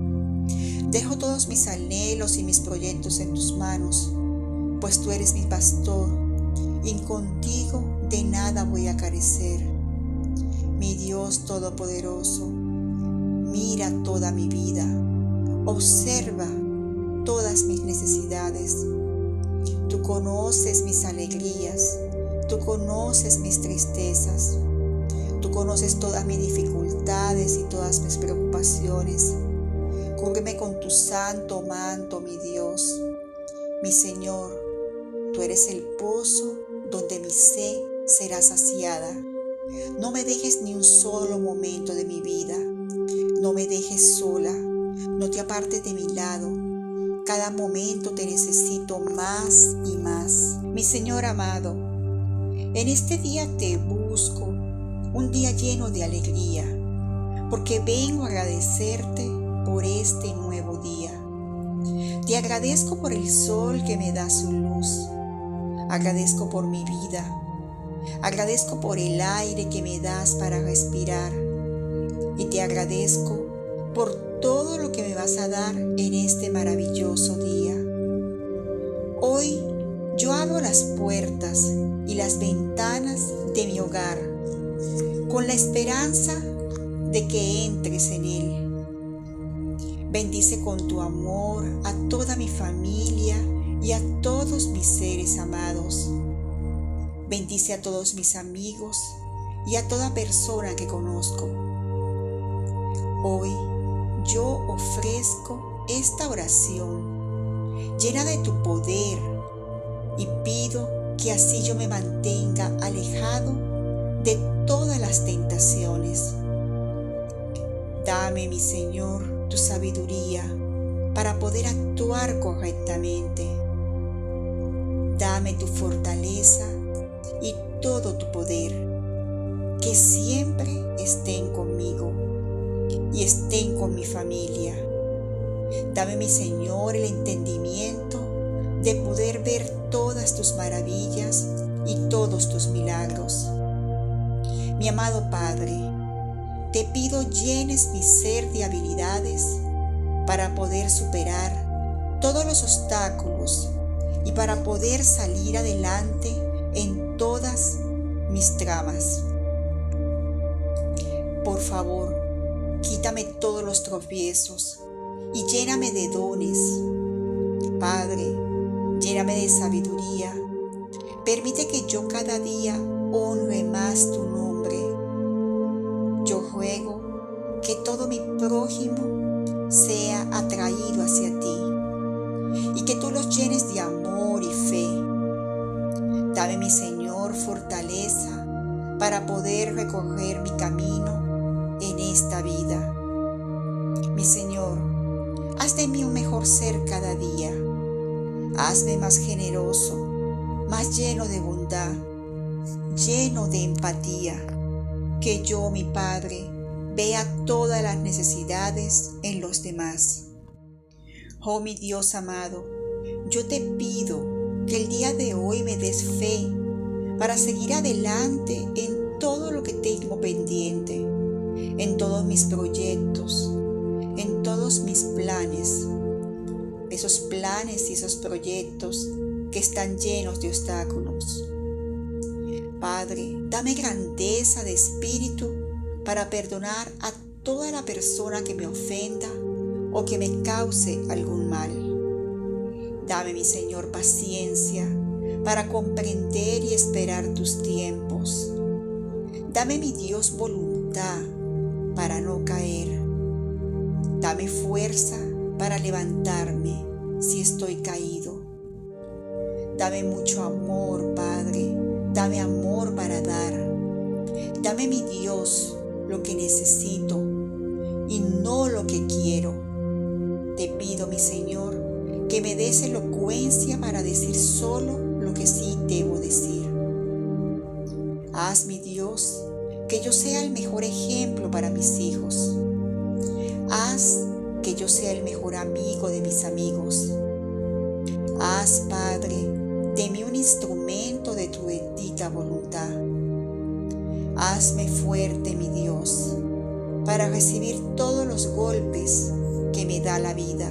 Dejo todos mis anhelos y mis proyectos en tus manos, pues tú eres mi pastor y contigo de nada voy a carecer. Mi Dios Todopoderoso, mira toda mi vida, observa todas mis necesidades. Tú conoces mis alegrías, tú conoces mis tristezas, tú conoces todas mis dificultades y todas mis preocupaciones. Cúbreme con tu santo manto, mi Dios. Mi Señor, tú eres el pozo donde mi sed será saciada. No me dejes ni un solo momento de mi vida. No me dejes sola. No te apartes de mi lado. Cada momento te necesito más y más. Mi Señor amado, en este día te busco, un día lleno de alegría, porque vengo a agradecerte por este nuevo día. Te agradezco por el sol que me da su luz. Agradezco por mi vida. Agradezco por el aire que me das para respirar. Y te agradezco por todo lo que me vas a dar en este maravilloso día. Hoy yo abro las puertas y las ventanas de mi hogar con la esperanza de que entres en él. Bendice con tu amor a toda mi familia y a todos mis seres amados. Bendice a todos mis amigos y a toda persona que conozco. Hoy yo ofrezco esta oración llena de tu poder y pido que así yo me mantenga alejado de todas las tentaciones. Dame, mi Señor, tu sabiduría para poder actuar correctamente. Dame tu fortaleza y todo tu poder, que siempre estén conmigo y estén con mi familia. Dame, mi Señor, el entendimiento de poder ver todas tus maravillas y todos tus milagros. Mi amado Padre, te pido llenes mi ser de habilidades para poder superar todos los obstáculos y para poder salir adelante en todas mis tramas. Por favor, quítame todos los tropiezos y lléname de dones. Padre, lléname de sabiduría. Permite que yo cada día honre más tu nombre. Yo ruego que todo mi prójimo sea atraído hacia ti y que tú los llenes de amor y fe. Dame, mi Señor, fortaleza para poder recorrer mi camino en esta vida. Mi Señor, haz de mí un mejor ser cada día. Hazme más generoso, más lleno de bondad, lleno de empatía. Que yo, mi Padre, vea todas las necesidades en los demás. Oh, mi Dios amado, yo te pido que el día de hoy me des fe para seguir adelante en todo lo que tengo pendiente, en todos mis proyectos, en todos mis planes, esos planes y esos proyectos que están llenos de obstáculos. Padre, dame grandeza de espíritu para perdonar a toda la persona que me ofenda o que me cause algún mal. Dame, mi Señor, paciencia para comprender y esperar tus tiempos. Dame, mi Dios, voluntad para no caer. Dame fuerza para levantarme si estoy caído. Dame mucho amor, Padre. Dame amor para dar. Dame, mi Dios, lo que necesito y no lo que quiero. Te pido, mi Señor, que me des elocuencia para decir solo lo que sí debo decir. Haz, mi Dios, que yo sea el mejor ejemplo para mis hijos. Haz que yo sea el mejor amigo de mis amigos. Haz, Padre, de mí un instrumento de tu bendita voluntad. Hazme fuerte, mi Dios, para recibir todos los golpes que me da la vida.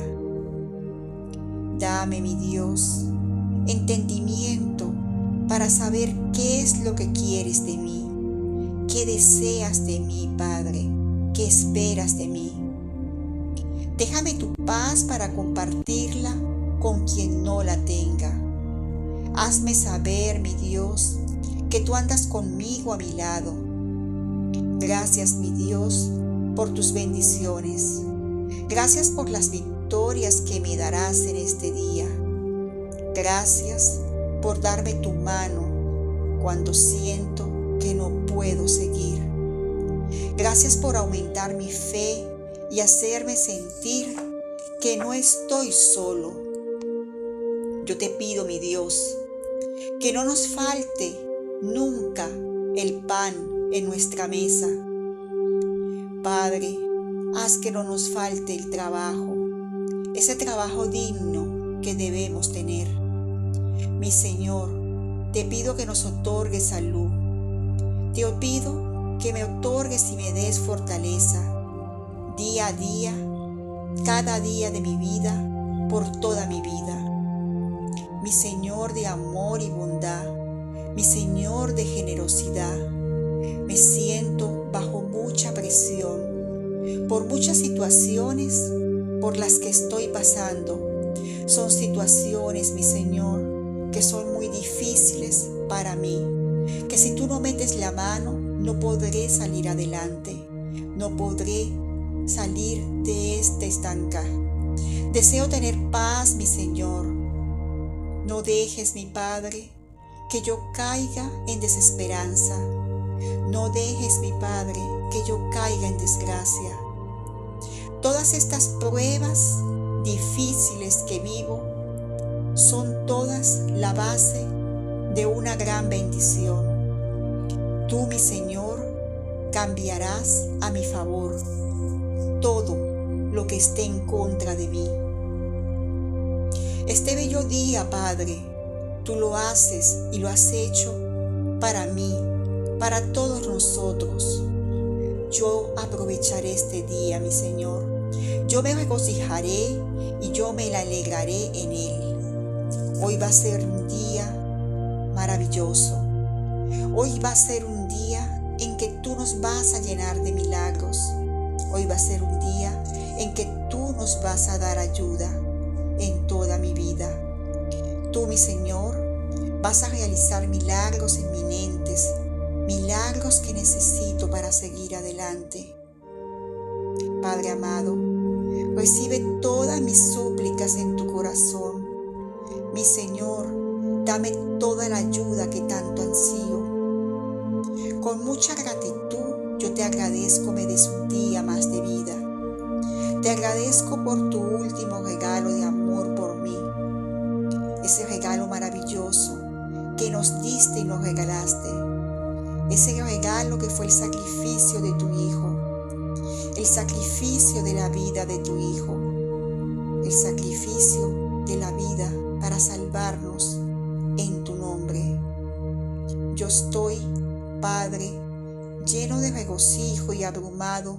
Dame, mi Dios, entendimiento para saber qué es lo que quieres de mí, qué deseas de mí, Padre, qué esperas de mí. Déjame tu paz para compartirla con quien no la tenga. Hazme saber, mi Dios, que tú andas conmigo a mi lado. Gracias, mi Dios, por tus bendiciones. Gracias por las victorias que me darás en este día. Gracias por darme tu mano cuando siento que no puedo seguir. Gracias por aumentar mi fe y hacerme sentir que no estoy solo. Yo te pido, mi Dios, que no nos falte nunca el pan en nuestra mesa. Padre, haz que no nos falte el trabajo, ese trabajo digno que debemos tener. Mi Señor, te pido que nos otorgues salud. Te pido que me otorgues y me des fortaleza día a día, cada día de mi vida, por toda mi vida. Mi Señor de amor y bondad, mi Señor de generosidad, me siento bajo mucha presión por muchas situaciones por las que estoy pasando. Son situaciones, mi Señor, que son muy difíciles para mí, que si tú no metes la mano, no podré salir adelante, no podré salir de este estanca. Deseo tener paz, mi Señor. No dejes, mi Padre, que yo caiga en desesperanza. No dejes, mi Padre, que yo caiga en desgracia. Todas estas pruebas difíciles que vivo son todas la base de una gran bendición. Tú, mi Señor, cambiarás a mi favor todo lo que esté en contra de mí. Este bello día, Padre, tú lo haces y lo has hecho para mí, para todos nosotros. Yo aprovecharé este día, mi Señor. Yo me regocijaré y yo me alegraré en él. Hoy va a ser un día maravilloso. Hoy va a ser un día en que tú nos vas a llenar de milagros. Hoy va a ser un día en que tú nos vas a dar ayuda en toda mi vida. Tú, mi Señor, vas a realizar milagros inminentes, milagros que necesito para seguir adelante. Padre amado, recibe todas mis súplicas en tu corazón. Mi Señor, dame toda la ayuda que tanto ansío. Con mucha gratitud yo te agradezco me des un día más de vida. Te agradezco por tu último regalo de amor por mí. Ese regalo maravilloso que nos diste y nos regalaste. Ese regalo que fue el sacrificio de tu Hijo. El sacrificio de la vida de tu Hijo. El sacrificio de la vida para salvarnos en tu nombre. Yo estoy, Padre, lleno de regocijo y abrumado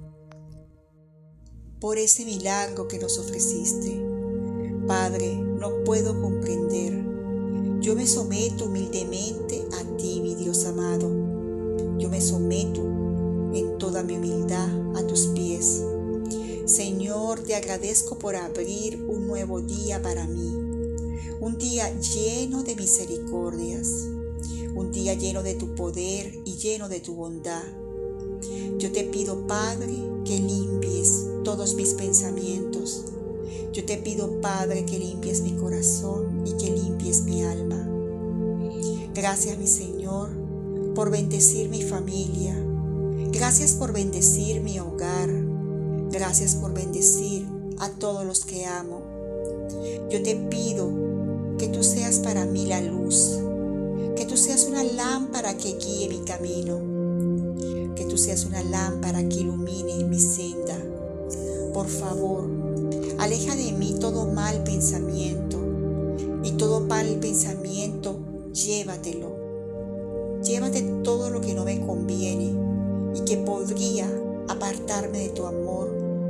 por ese milagro que nos ofreciste. Padre, no puedo comprender. Yo me someto humildemente a ti, mi Dios amado. Yo me someto en toda mi humildad a tus pies. Señor, te agradezco por abrir un nuevo día para mí. Un día lleno de misericordias. Un día lleno de tu poder y lleno de tu bondad. Yo te pido, Padre, que limpies todos mis pensamientos. Yo te pido, Padre, que limpies mi corazón y que limpies mi alma. Gracias, mi Señor, por bendecir mi familia. Gracias por bendecir mi hogar. Gracias por bendecir a todos los que amo. Yo te pido que tú seas para mí la luz. Que tú seas una lámpara que guíe mi camino. Que tú seas una lámpara que ilumine mi senda. Por favor, aleja de mí todo mal pensamiento. Y todo mal pensamiento, llévatelo. Llévate todo lo que no me conviene y que podría apartarme de tu amor,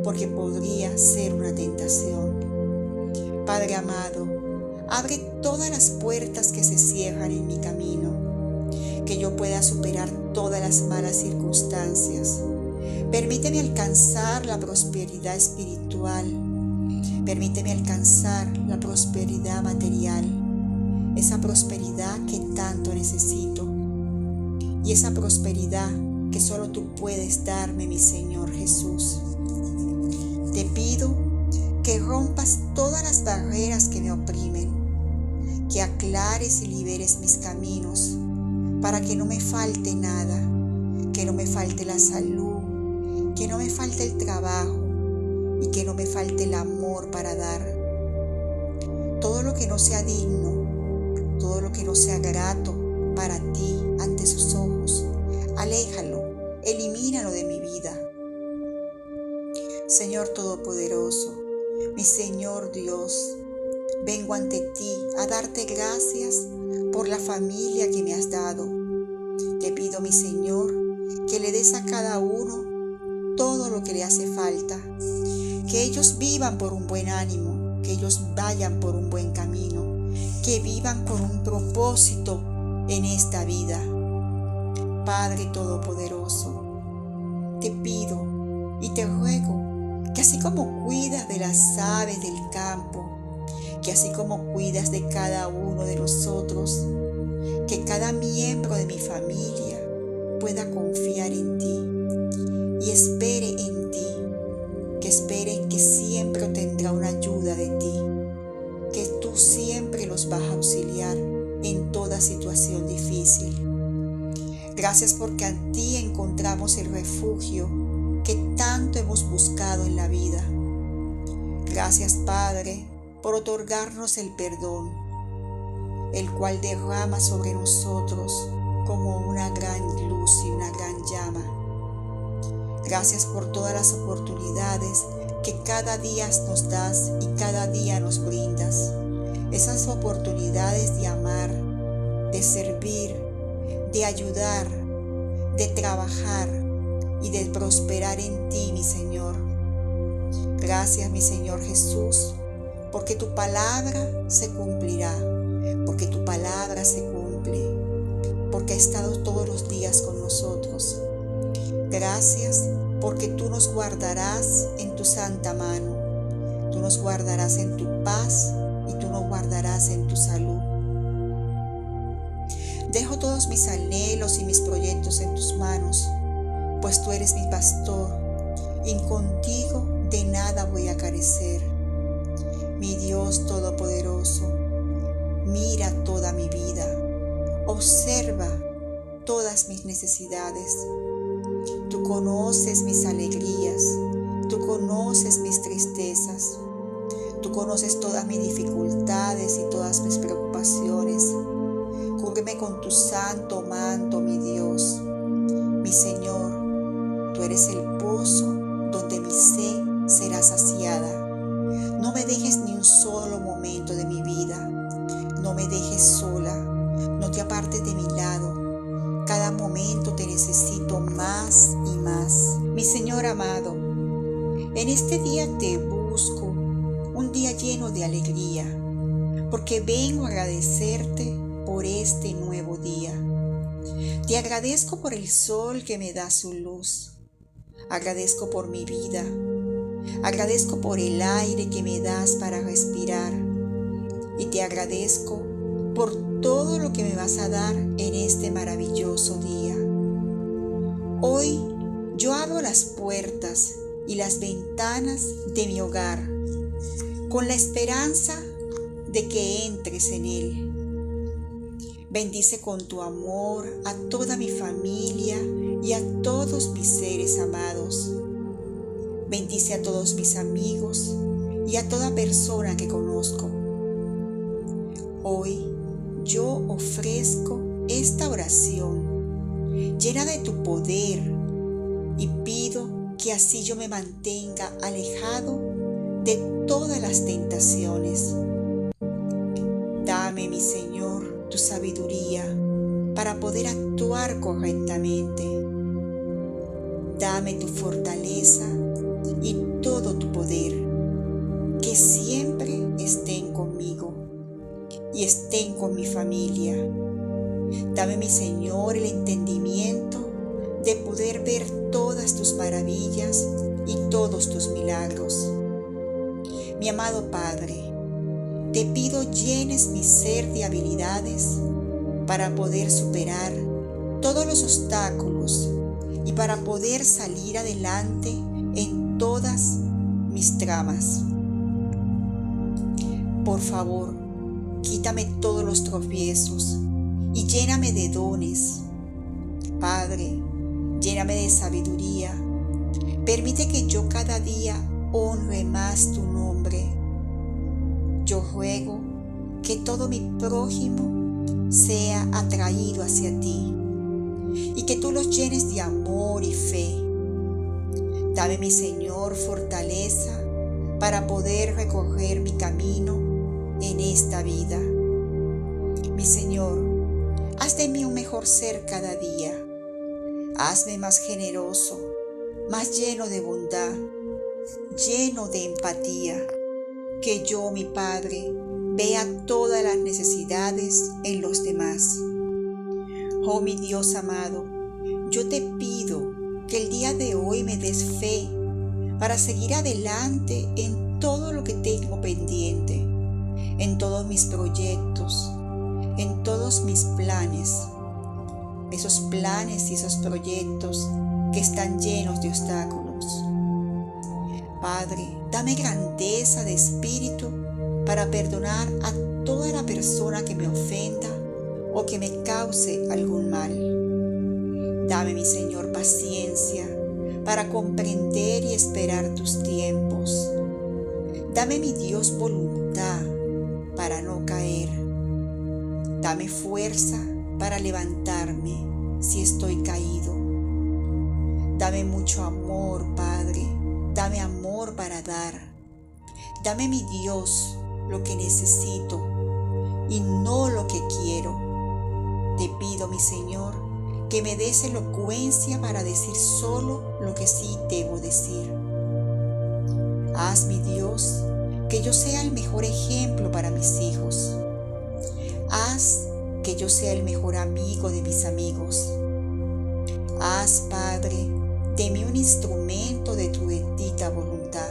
porque podría ser una tentación. Padre amado, abre todas las puertas que se cierran en mi camino, que yo pueda superar todas las malas circunstancias. Permíteme alcanzar la prosperidad espiritual. Permíteme alcanzar la prosperidad material, esa prosperidad que tanto necesito y esa prosperidad que solo tú puedes darme, mi Señor Jesús. Te pido que rompas todas las barreras que me oprimen, que aclares y liberes mis caminos para que no me falte nada, que no me falte la salud, que no me falte el trabajo y que no me falte el amor para dar. Todo lo que no sea digno, todo lo que no sea grato para ti ante sus ojos, aléjalo, elimínalo de mi vida. Señor Todopoderoso, mi Señor Dios, vengo ante ti a darte gracias por la familia que me has dado. Te pido, mi Señor, que le des a cada uno todo lo que le hace falta, que ellos vivan por un buen ánimo, que ellos vayan por un buen camino, que vivan con un propósito en esta vida. Padre Todopoderoso, te pido y te ruego que así como cuidas de las aves del campo, que así como cuidas de cada uno de nosotros, que cada miembro de mi familia pueda confiar en ti y espere en ti, que espere que siempre tendrá una ayuda de ti, que tú siempre los vas a auxiliar en toda situación difícil. Gracias porque en ti encontramos el refugio que tanto hemos buscado en la vida. Gracias, Padre, por otorgarnos el perdón, el cual derrama sobre nosotros como una gran luz y una gran llama. Gracias por todas las oportunidades que cada día nos das y cada día nos brindas. Esas oportunidades de amar, de servir, de ayudar, de trabajar y de prosperar en ti, mi Señor. Gracias, mi Señor Jesús, porque tu palabra se cumplirá, porque tu palabra se cumple, porque ha estado todos los días con nosotros. Gracias porque tú nos guardarás en tu santa mano, tú nos guardarás en tu paz y tú nos guardarás en tu salud. Dejo todos mis anhelos y mis proyectos en tus manos, pues tú eres mi pastor y contigo de nada voy a carecer. Mi Dios Todopoderoso, mira toda mi vida, observa todas mis necesidades. Tú conoces mis alegrías, tú conoces mis tristezas, tú conoces todas mis dificultades y todas mis preocupaciones. Cúbreme con tu santo manto, mi Dios. Mi Señor, tú eres el pozo donde mi sed será saciada. No me dejes ni un solo momento de mi vida. No me dejes sola. No te apartes de mi lado. Cada momento te necesito más y más. Mi Señor amado, en este día te busco, un día lleno de alegría, porque vengo a agradecerte por este nuevo día. Te agradezco por el sol que me da su luz. Agradezco por mi vida. Agradezco por el aire que me das para respirar. Y te agradezco por todo lo que me vas a dar en este maravilloso día. Hoy yo abro las puertas y las ventanas de mi hogar con la esperanza de que entres en él. Bendice con tu amor a toda mi familia y a todos mis seres amados. Bendice a todos mis amigos y a toda persona que conozco. Hoy yo ofrezco esta oración llena de tu poder y pido que así yo me mantenga alejado de todas las tentaciones. Dame, mi Señor, tu sabiduría para poder actuar correctamente. Dame tu fortaleza y todo estén con mi familia. Dame, mi Señor, el entendimiento de poder ver todas tus maravillas y todos tus milagros. Mi amado Padre, te pido llenes mi ser de habilidades para poder superar todos los obstáculos y para poder salir adelante en todas mis tramas. Por favor, quítame todos los tropiezos y lléname de dones. Padre, lléname de sabiduría. Permite que yo cada día honre más tu nombre. Yo ruego que todo mi prójimo sea atraído hacia ti y que tú los llenes de amor y fe. Dame, mi Señor, fortaleza para poder recorrer mi camino en esta vida. Mi Señor, haz de mí un mejor ser cada día. Hazme más generoso, más lleno de bondad, lleno de empatía. Que yo, mi Padre, vea todas las necesidades en los demás. Oh, mi Dios amado, yo te pido que el día de hoy me des fe para seguir adelante en todo lo que tengo pendiente, en todos mis proyectos, en todos mis planes, esos planes y esos proyectos que están llenos de obstáculos. Padre, dame grandeza de espíritu para perdonar a toda la persona que me ofenda o que me cause algún mal. Dame, mi Señor, paciencia para comprender y esperar tus tiempos. Dame, mi Dios, voluntad para no caer. Dame fuerza para levantarme si estoy caído. Dame mucho amor, Padre. Dame amor para dar. Dame, mi Dios, lo que necesito y no lo que quiero. Te pido, mi Señor, que me des elocuencia para decir solo lo que sí debo decir. Haz, mi Dios, que yo sea el mejor ejemplo para mis hijos. Haz que yo sea el mejor amigo de mis amigos. Haz, Padre, de mí un instrumento de tu bendita voluntad.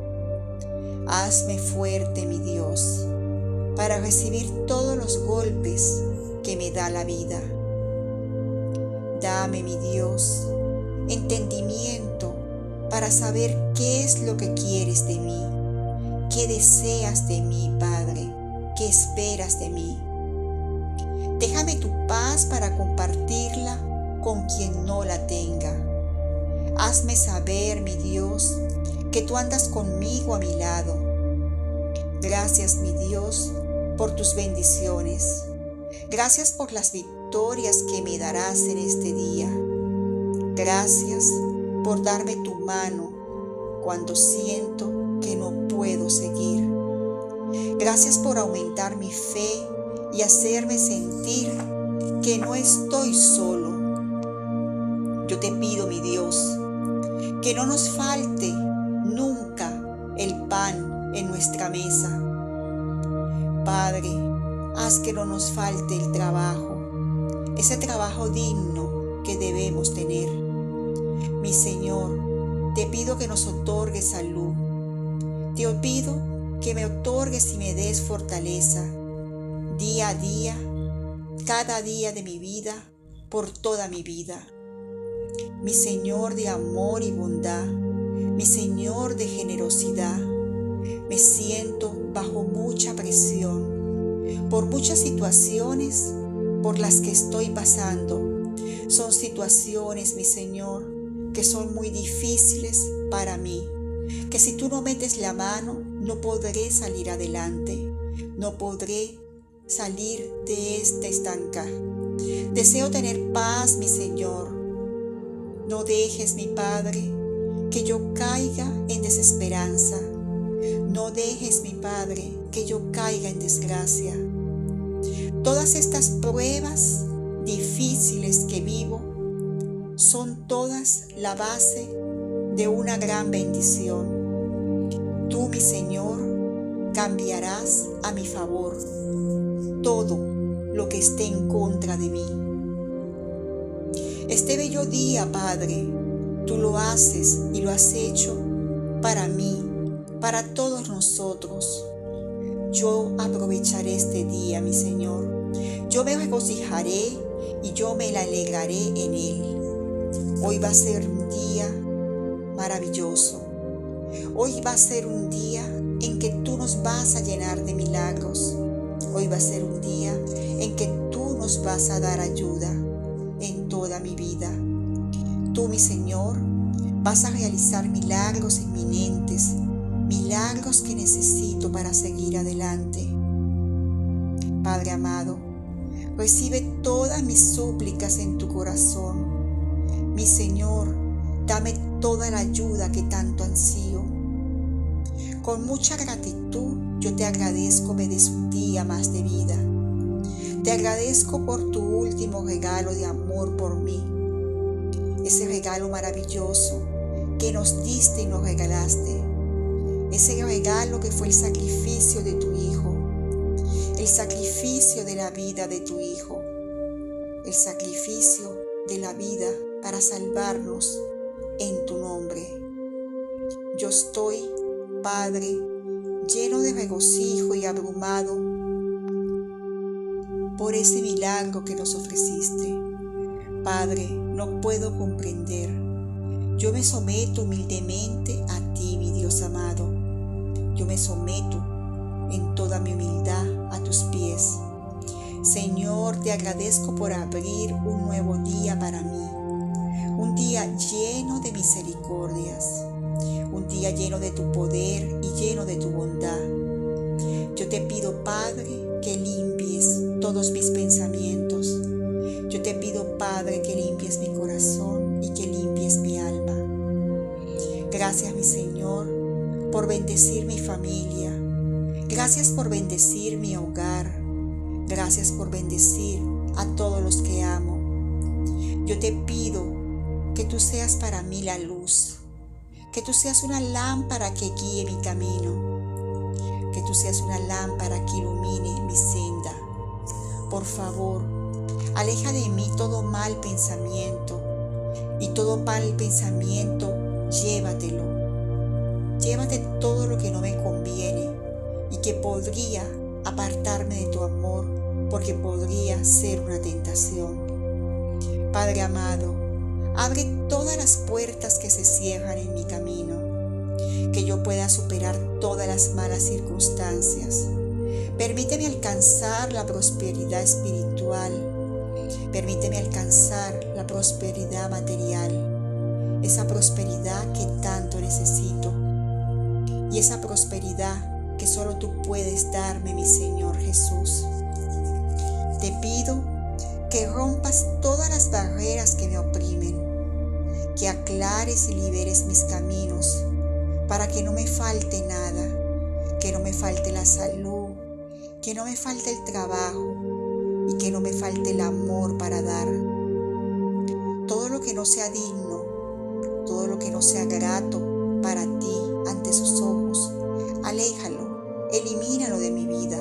Hazme fuerte, mi Dios, para recibir todos los golpes que me da la vida. Dame, mi Dios, entendimiento para saber qué es lo que quieres de mí, qué deseas de mí, Padre, qué esperas de mí. Déjame tu paz para compartirla con quien no la tenga. Hazme saber, mi Dios, que tú andas conmigo a mi lado. Gracias, mi Dios, por tus bendiciones. Gracias por las victorias que me darás en este día. Gracias por darme tu mano cuando siento que no puedo seguir. Gracias por aumentar mi fe y hacerme sentir que no estoy solo. Yo te pido, mi Dios, que no nos falte nunca el pan en nuestra mesa. Padre, haz que no nos falte el trabajo, ese trabajo digno que debemos tener. Mi Señor, te pido que nos otorgues salud. Te pido que me otorgues y me des fortaleza día a día, cada día de mi vida, por toda mi vida. Mi Señor de amor y bondad, mi Señor de generosidad, me siento bajo mucha presión por muchas situaciones por las que estoy pasando. Son situaciones, mi Señor, que son muy difíciles para mí, que si tú no metes la mano, no podré salir adelante, no podré salir de esta estanca. Deseo tener paz, mi Señor. No dejes, mi Padre, que yo caiga en desesperanza. No dejes, mi Padre, que yo caiga en desgracia. Todas estas pruebas difíciles que vivo son todas la base de una gran bendición. Tú, mi Señor, cambiarás a mi favor. todo lo que esté en contra de mí. Este bello día, Padre, tú lo haces y lo has hecho para mí, para todos nosotros. Yo aprovecharé este día, mi Señor. Yo me regocijaré y yo me alegraré en él. Hoy va a ser un día maravilloso. Hoy va a ser un día en que tú nos vas a llenar de milagros. Hoy va a ser un día en que tú nos vas a dar ayuda en toda mi vida. Tú, mi Señor, vas a realizar milagros inminentes, milagros que necesito para seguir adelante. Padre amado, recibe todas mis súplicas en tu corazón. Mi Señor, dame toda la ayuda que tanto ansío. Con mucha gratitud yo te agradezco me des un día más de vida. Te agradezco por tu último regalo de amor por mí. Ese regalo maravilloso que nos diste y nos regalaste. Ese regalo que fue el sacrificio de tu Hijo. El sacrificio de la vida de tu Hijo. El sacrificio de la vida para salvarnos en tu nombre. Yo estoy, Padre, lleno de regocijo y abrumado por ese milagro que nos ofreciste. Padre, no puedo comprender. Yo me someto humildemente a ti, mi Dios amado. Yo me someto en toda mi humildad a tus pies. Señor, te agradezco por abrir un nuevo día para mí. Un día lleno de misericordias. Un día lleno de tu poder y lleno de tu bondad. Yo te pido, Padre, que limpies todos mis pensamientos. Yo te pido, Padre, que limpies mi corazón y que limpies mi alma. Gracias, mi Señor, por bendecir mi familia. Gracias por bendecir mi hogar. Gracias por bendecir a todos los que amo. Yo te pido que tú seas para mí la luz. Que tú seas una lámpara que guíe mi camino. Que tú seas una lámpara que ilumine mi senda. Por favor, aleja de mí todo mal pensamiento. Y todo mal pensamiento, llévatelo. Llévate todo lo que no me conviene y que podría apartarme de tu amor, porque podría ser una tentación. Padre amado, abre todas las puertas que se cierran en mi camino, que yo pueda superar todas las malas circunstancias. Permíteme alcanzar la prosperidad espiritual. Permíteme alcanzar la prosperidad material, esa prosperidad que tanto necesito y esa prosperidad que solo tú puedes darme, mi Señor Jesús. Te pido que rompas todas las barreras que me oprimen, que aclares y liberes mis caminos para que no me falte nada, que no me falte la salud, que no me falte el trabajo y que no me falte el amor para dar. Todo lo que no sea digno, todo lo que no sea grato para ti ante sus ojos, aléjalo, elimínalo de mi vida.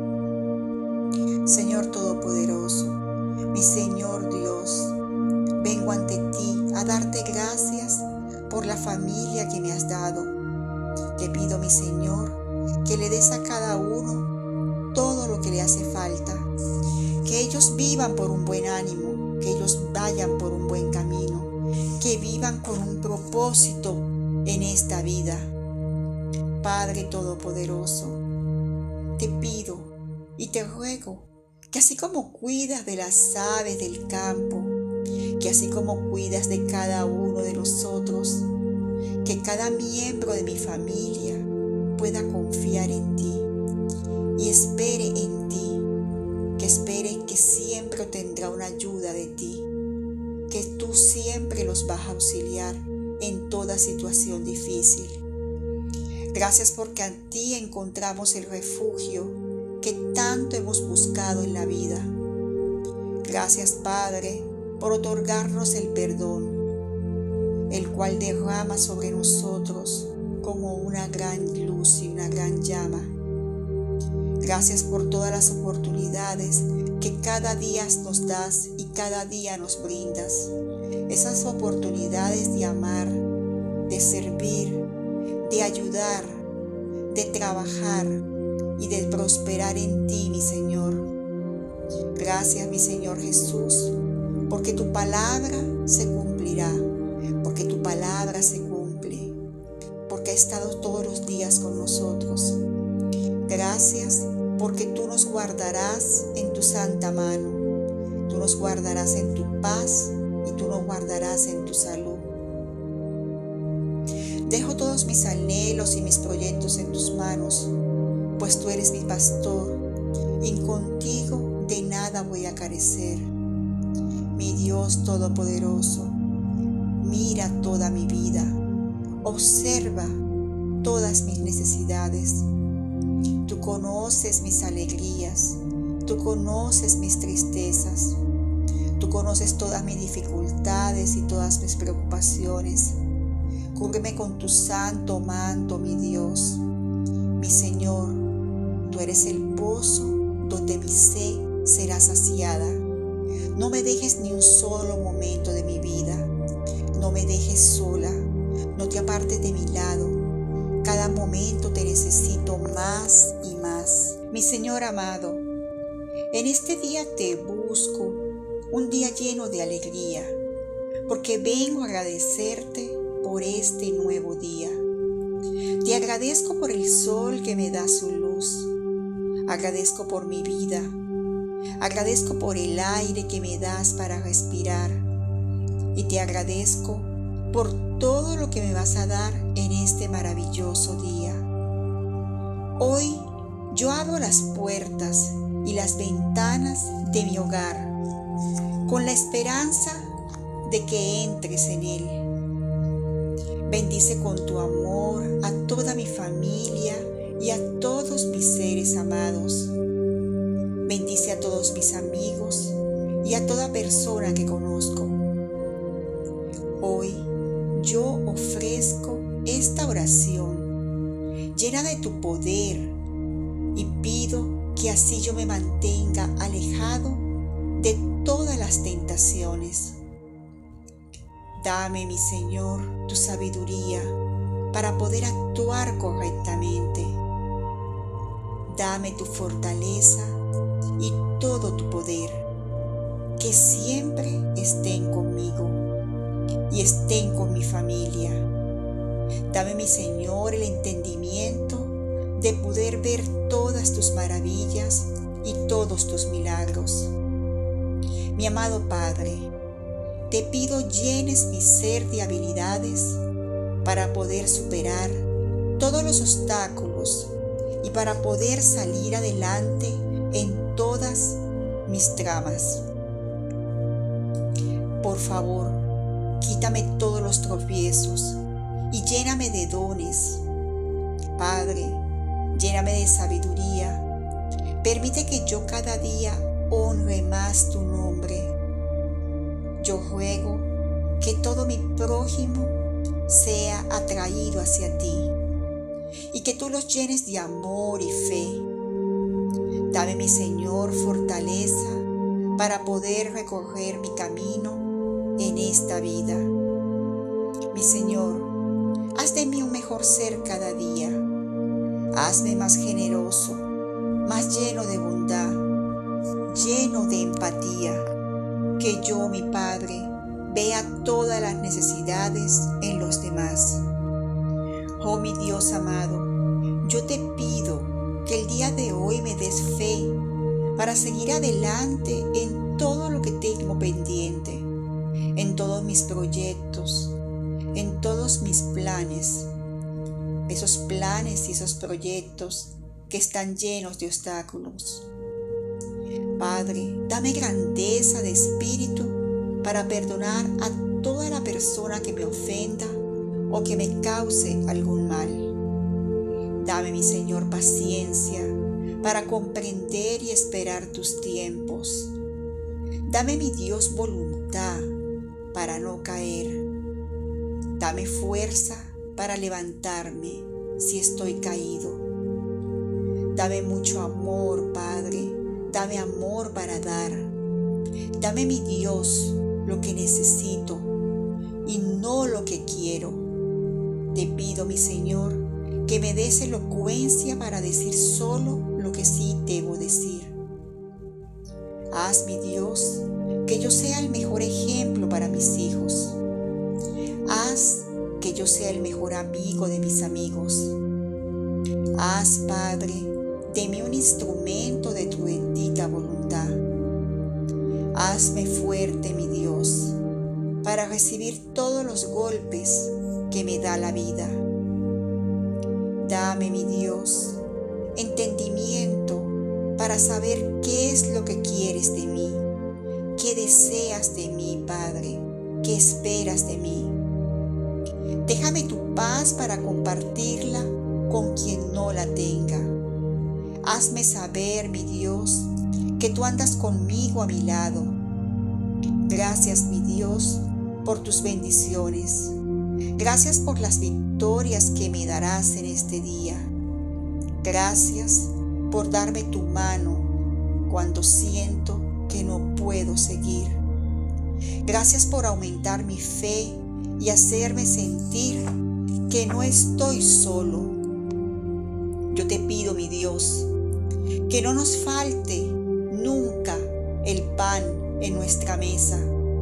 Señor Todopoderoso, mi Señor Dios, vengo ante ti a darte gracias por la familia que me has dado. Te pido, mi Señor, que le des a cada uno todo lo que le hace falta, que ellos vivan por un buen ánimo, que ellos vayan por un buen camino, que vivan con un propósito en esta vida. Padre Todopoderoso, te pido y te ruego que así como cuidas de las aves del campo, que así como cuidas de cada uno de nosotros, que cada miembro de mi familia pueda confiar en ti y espere en ti, que espere que siempre tendrá una ayuda de ti, que tú siempre los vas a auxiliar en toda situación difícil. Gracias porque a ti encontramos el refugio que tanto hemos buscado en la vida. Gracias, Padre, por otorgarnos el perdón, el cual derrama sobre nosotros como una gran luz y una gran llama. Gracias por todas las oportunidades que cada día nos das y cada día nos brindas. Esas oportunidades de amar, de servir, de ayudar, de trabajar y de prosperar en ti, mi Señor. Gracias, mi Señor Jesús, porque tu palabra se cumplirá, porque tu palabra se cumple, porque ha estado todos los días con nosotros. Gracias porque tú nos guardarás en tu santa mano, tú nos guardarás en tu paz y tú nos guardarás en tu salud. Dejo todos mis anhelos y mis proyectos en tus manos, pues tú eres mi pastor y contigo de nada voy a carecer. Mi Dios Todopoderoso, mira toda mi vida, observa todas mis necesidades. Tú conoces mis alegrías, tú conoces mis tristezas, tú conoces todas mis dificultades y todas mis preocupaciones. Cúbreme con tu santo manto, mi Dios. Mi Señor, tú eres el pozo donde mi sed será saciada. No me dejes ni un solo momento de mi vida. No me dejes sola, no te apartes de mi lado. Cada momento te necesito más y más. Mi Señor amado, en este día te busco, un día lleno de alegría, porque vengo a agradecerte por este nuevo día. Te agradezco por el sol que me da su luz. Agradezco por mi vida. Agradezco por el aire que me das para respirar. Y te agradezco por todo lo que me vas a dar en este maravilloso día. Hoy yo abro las puertas y las ventanas de mi hogar con la esperanza de que entres en él. Bendice con tu amor a toda mi familia y a todos mis seres amados. Bendice a todos mis amigos y a toda persona que conozco. Hoy yo ofrezco esta oración llena de tu poder y pido que así yo me mantenga alejado de todas las tentaciones. Dame, mi Señor, tu sabiduría para poder actuar correctamente. Dame tu fortaleza y todo tu poder, que siempre estén conmigo y estén con mi familia. Dame, mi Señor, el entendimiento de poder ver todas tus maravillas y todos tus milagros. Mi amado Padre, te pido llenes mi ser de habilidades para poder superar todos los obstáculos y para poder salir adelante en todas mis tramas. Por favor, quítame todos los tropiezos y lléname de dones. Padre, lléname de sabiduría. Permite que yo cada día honre más tu nombre. Yo ruego que todo mi prójimo sea atraído hacia ti y que tú los llenes de amor y fe. Dame, mi Señor, fortaleza para poder recorrer mi camino en esta vida. Mi Señor, haz de mí un mejor ser cada día. Hazme más generoso, más lleno de bondad, lleno de empatía. Que yo, mi Padre, vea todas las necesidades en los demás. Oh, mi Dios amado, yo te pido que el día de hoy me des fe para seguir adelante en todo lo que tengo pendiente, en todos mis proyectos, en todos mis planes, esos planes y esos proyectos que están llenos de obstáculos. Padre, dame grandeza de espíritu para perdonar a toda la persona que me ofenda o que me cause algún mal. Dame, mi Señor, paciencia para comprender y esperar tus tiempos. Dame, mi Dios, voluntad para no caer. Dame fuerza para levantarme si estoy caído. Dame mucho amor, Padre. Dame amor para dar. Dame, mi Dios, lo que necesito y no lo que quiero. Te pido, mi Señor, que me des elocuencia para decir solo lo que sí debo decir. Haz, mi Dios, que yo sea el mejor ejemplo para mis hijos. Haz que yo sea el mejor amigo de mis amigos. Haz, Padre, de mí un instrumento de tu bendita voluntad. Hazme fuerte, mi Dios, para recibir todos los golpes que me da la vida. Dame, mi Dios, entendimiento para saber qué es lo que quieres de mí, qué deseas de mí, Padre, qué esperas de mí. Déjame tu paz para compartirla con quien no la tenga. Hazme saber, mi Dios, que tú andas conmigo a mi lado. Gracias, mi Dios, por tus bendiciones. Gracias por las victorias que me darás en este día. Gracias por darme tu mano cuando siento que no puedo seguir. Gracias por aumentar mi fe y hacerme sentir que no estoy solo. Yo te pido, mi Dios, que no nos falte nunca el pan en nuestra mesa.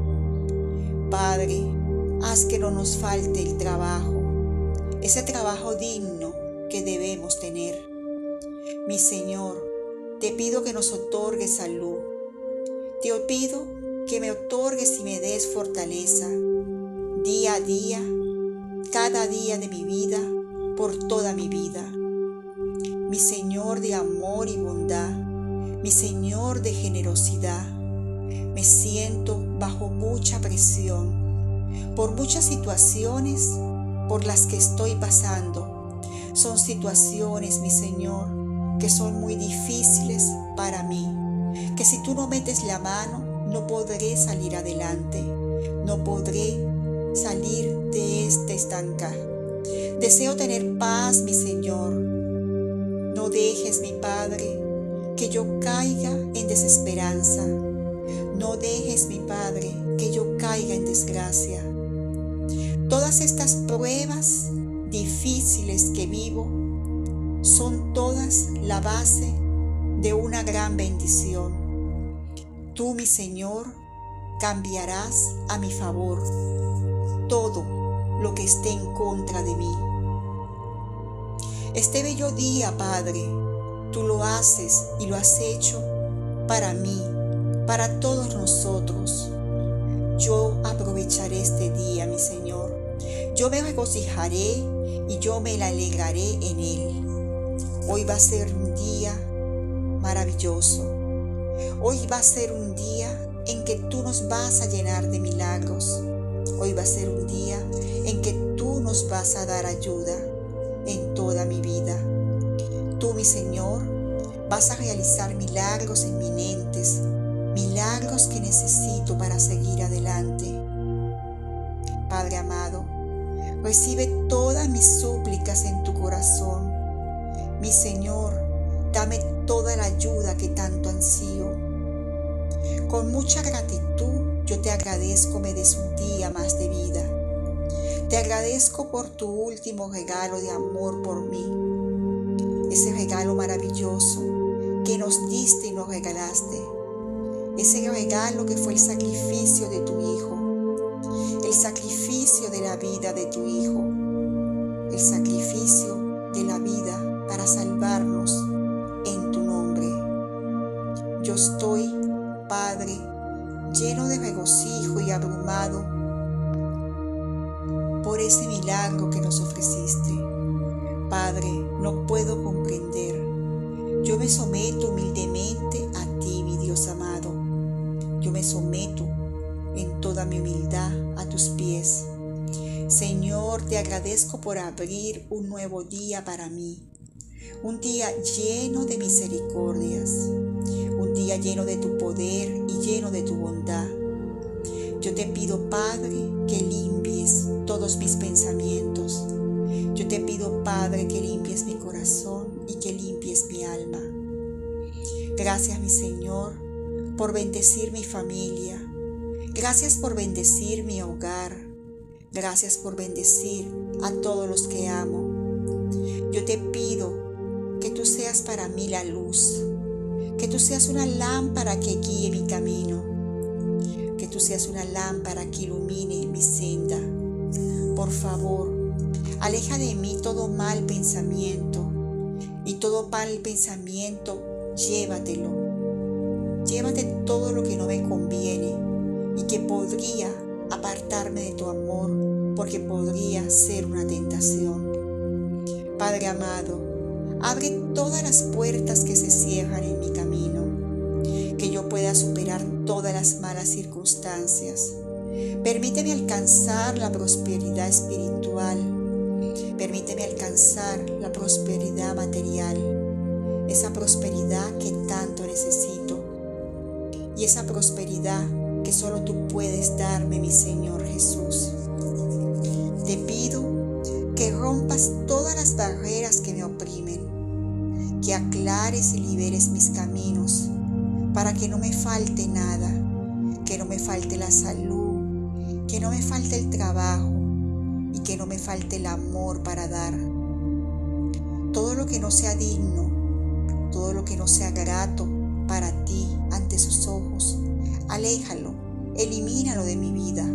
Padre, haz que no nos falte el trabajo, ese trabajo digno que debemos tener. Mi Señor, te pido que nos otorgues salud. Te pido que me otorgues y me des fortaleza día a día, cada día de mi vida, por toda mi vida. Mi Señor de amor y bondad, mi Señor de generosidad. Me siento bajo mucha presión por muchas situaciones por las que estoy pasando. Son situaciones, mi Señor, que son muy difíciles para mí, que si tú no metes la mano, no podré salir adelante, no podré salir de este estancar. Deseo tener paz, mi Señor. No dejes, mi Padre, que yo caiga en desesperanza. No dejes, mi Padre, que yo caiga en desgracia. Todas estas pruebas difíciles que vivo son todas la base de una gran bendición. Tú, mi Señor, cambiarás a mi favor todo lo que esté en contra de mí. Este bello día, Padre, tú lo haces y lo has hecho para mí, para todos nosotros. Yo aprovecharé este día, mi Señor. Yo me regocijaré y yo me alegraré en él. Hoy va a ser un día maravilloso. Hoy va a ser un día en que tú nos vas a llenar de milagros. Hoy va a ser un día en que tú nos vas a dar ayuda en toda mi vida. Tú, mi Señor, vas a realizar milagros inminentes, milagros que necesito para seguir adelante. Padre amado, recibe todas mis súplicas en tu corazón. Mi Señor, dame toda la ayuda que tanto ansío. Con mucha gratitud yo te agradezco me des un día más de vida. Te agradezco por tu último regalo de amor por mí. Ese regalo maravilloso que nos diste y nos regalaste. Ese regalo que fue el sacrificio de tu Hijo. El sacrificio de la vida de tu Hijo. El sacrificio de la vida para salvarnos en tu nombre. Yo estoy, Padre, lleno de regocijo y abrumado por ese milagro que nos ofreciste. Padre, no puedo comprender. Yo me someto humildemente a ti, mi Dios amado. Yo me someto en toda mi humildad a tus pies. Señor, te agradezco por abrir un nuevo día para mí. Un día lleno de misericordias. Un día lleno de tu poder y lleno de tu bondad. Yo te pido, Padre, que limpies todos mis pensamientos, Yo te pido, Padre, que limpies mi corazón y que limpies mi alma. Gracias, mi Señor, por bendecir mi familia. Gracias por bendecir mi hogar. Gracias por bendecir a todos los que amo. Yo te pido que tú seas para mí la luz, que tú seas una lámpara que guíe mi camino, que tú seas una lámpara que ilumine mi senda. Por favor, aleja de mí todo mal pensamiento y todo mal pensamiento, llévatelo. Llévate todo lo que no me conviene y que podría apartarme de tu amor, porque podría ser una tentación. Padre amado, abre todas las puertas que se cierran en mi camino, que yo pueda superar todas las malas circunstancias. Permíteme alcanzar la prosperidad espiritual. Permíteme alcanzar la prosperidad material, esa prosperidad que tanto necesito y esa prosperidad que solo tú puedes darme, mi Señor Jesús. Te pido que rompas todas las barreras que me oprimen, que aclares y liberes mis caminos para que no me falte nada, que no me falte la salud, que no me falte el trabajo y que no me falte el amor para dar. Todo lo que no sea digno, todo lo que no sea grato para ti ante sus ojos, aléjalo, elimínalo de mi vida.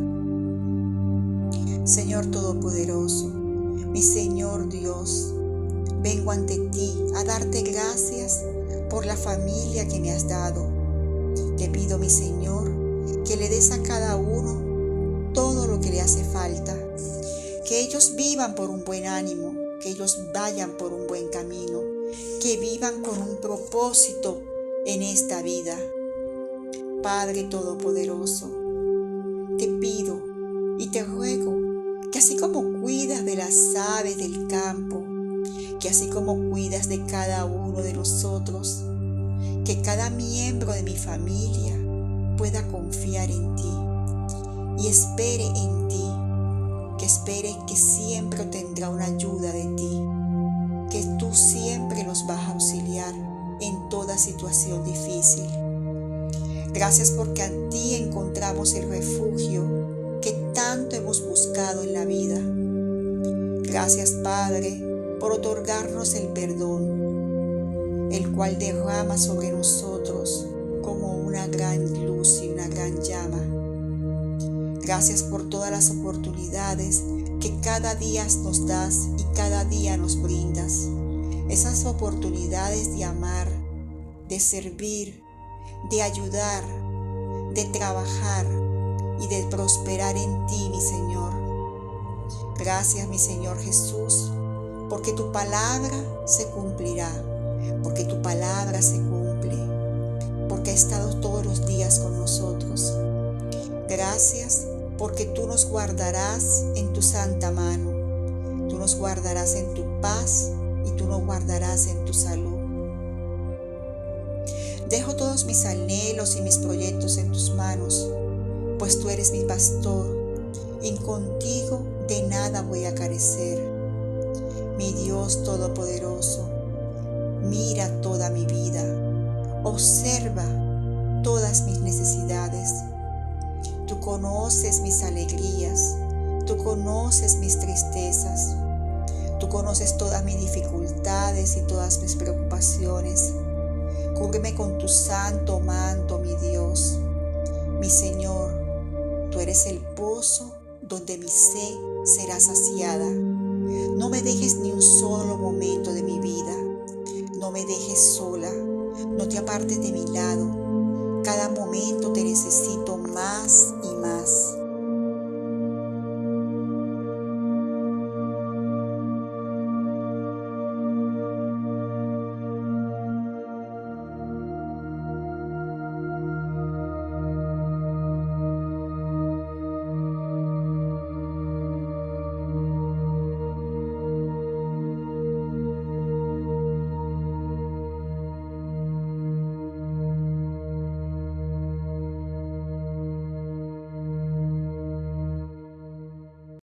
Señor Todopoderoso, mi Señor Dios, vengo ante ti a darte gracias por la familia que me has dado. Te pido, mi Señor, que le des a cada uno todo lo que le hace falta, que ellos vivan por un buen ánimo, que ellos vayan por un buen camino, que vivan con un propósito en esta vida. Padre Todopoderoso, te pido y te ruego que así como cuidas de las aves del campo, que así como cuidas de cada uno de nosotros, que cada miembro de mi familia pueda confiar en ti y espere en ti, que espere que siempre tendrá una ayuda de ti, que tú siempre nos vas a auxiliar en toda situación difícil. Gracias porque a ti encontramos el refugio que tanto hemos buscado en la vida. Gracias, Padre, por otorgarnos el perdón, el cual derrama sobre nosotros como una gran luz y una gran llama. Gracias por todas las oportunidades que cada día nos das y cada día nos brindas. Esas oportunidades de amar, de servir, de ayudar, de trabajar y de prosperar en ti, mi Señor. Gracias, mi Señor Jesús, porque tu palabra se cumplirá, porque tu palabra se cumple, porque ha estado todos los días con nosotros. Gracias porque tú nos guardarás en tu santa mano, tú nos guardarás en tu paz y tú nos guardarás en tu salud. Dejo todos mis anhelos y mis proyectos en tus manos, pues tú eres mi pastor y contigo de nada voy a carecer. Mi Dios Todopoderoso, mira toda mi vida, observa todas mis necesidades. Tú conoces mis alegrías, tú conoces mis tristezas, tú conoces todas mis dificultades y todas mis preocupaciones. Cúbreme con tu santo manto, mi Dios. Mi Señor, tú eres el pozo donde mi sed será saciada. No me dejes ni un solo momento de mi vida. No me dejes sola. No te apartes de mi lado. Cada momento te necesito más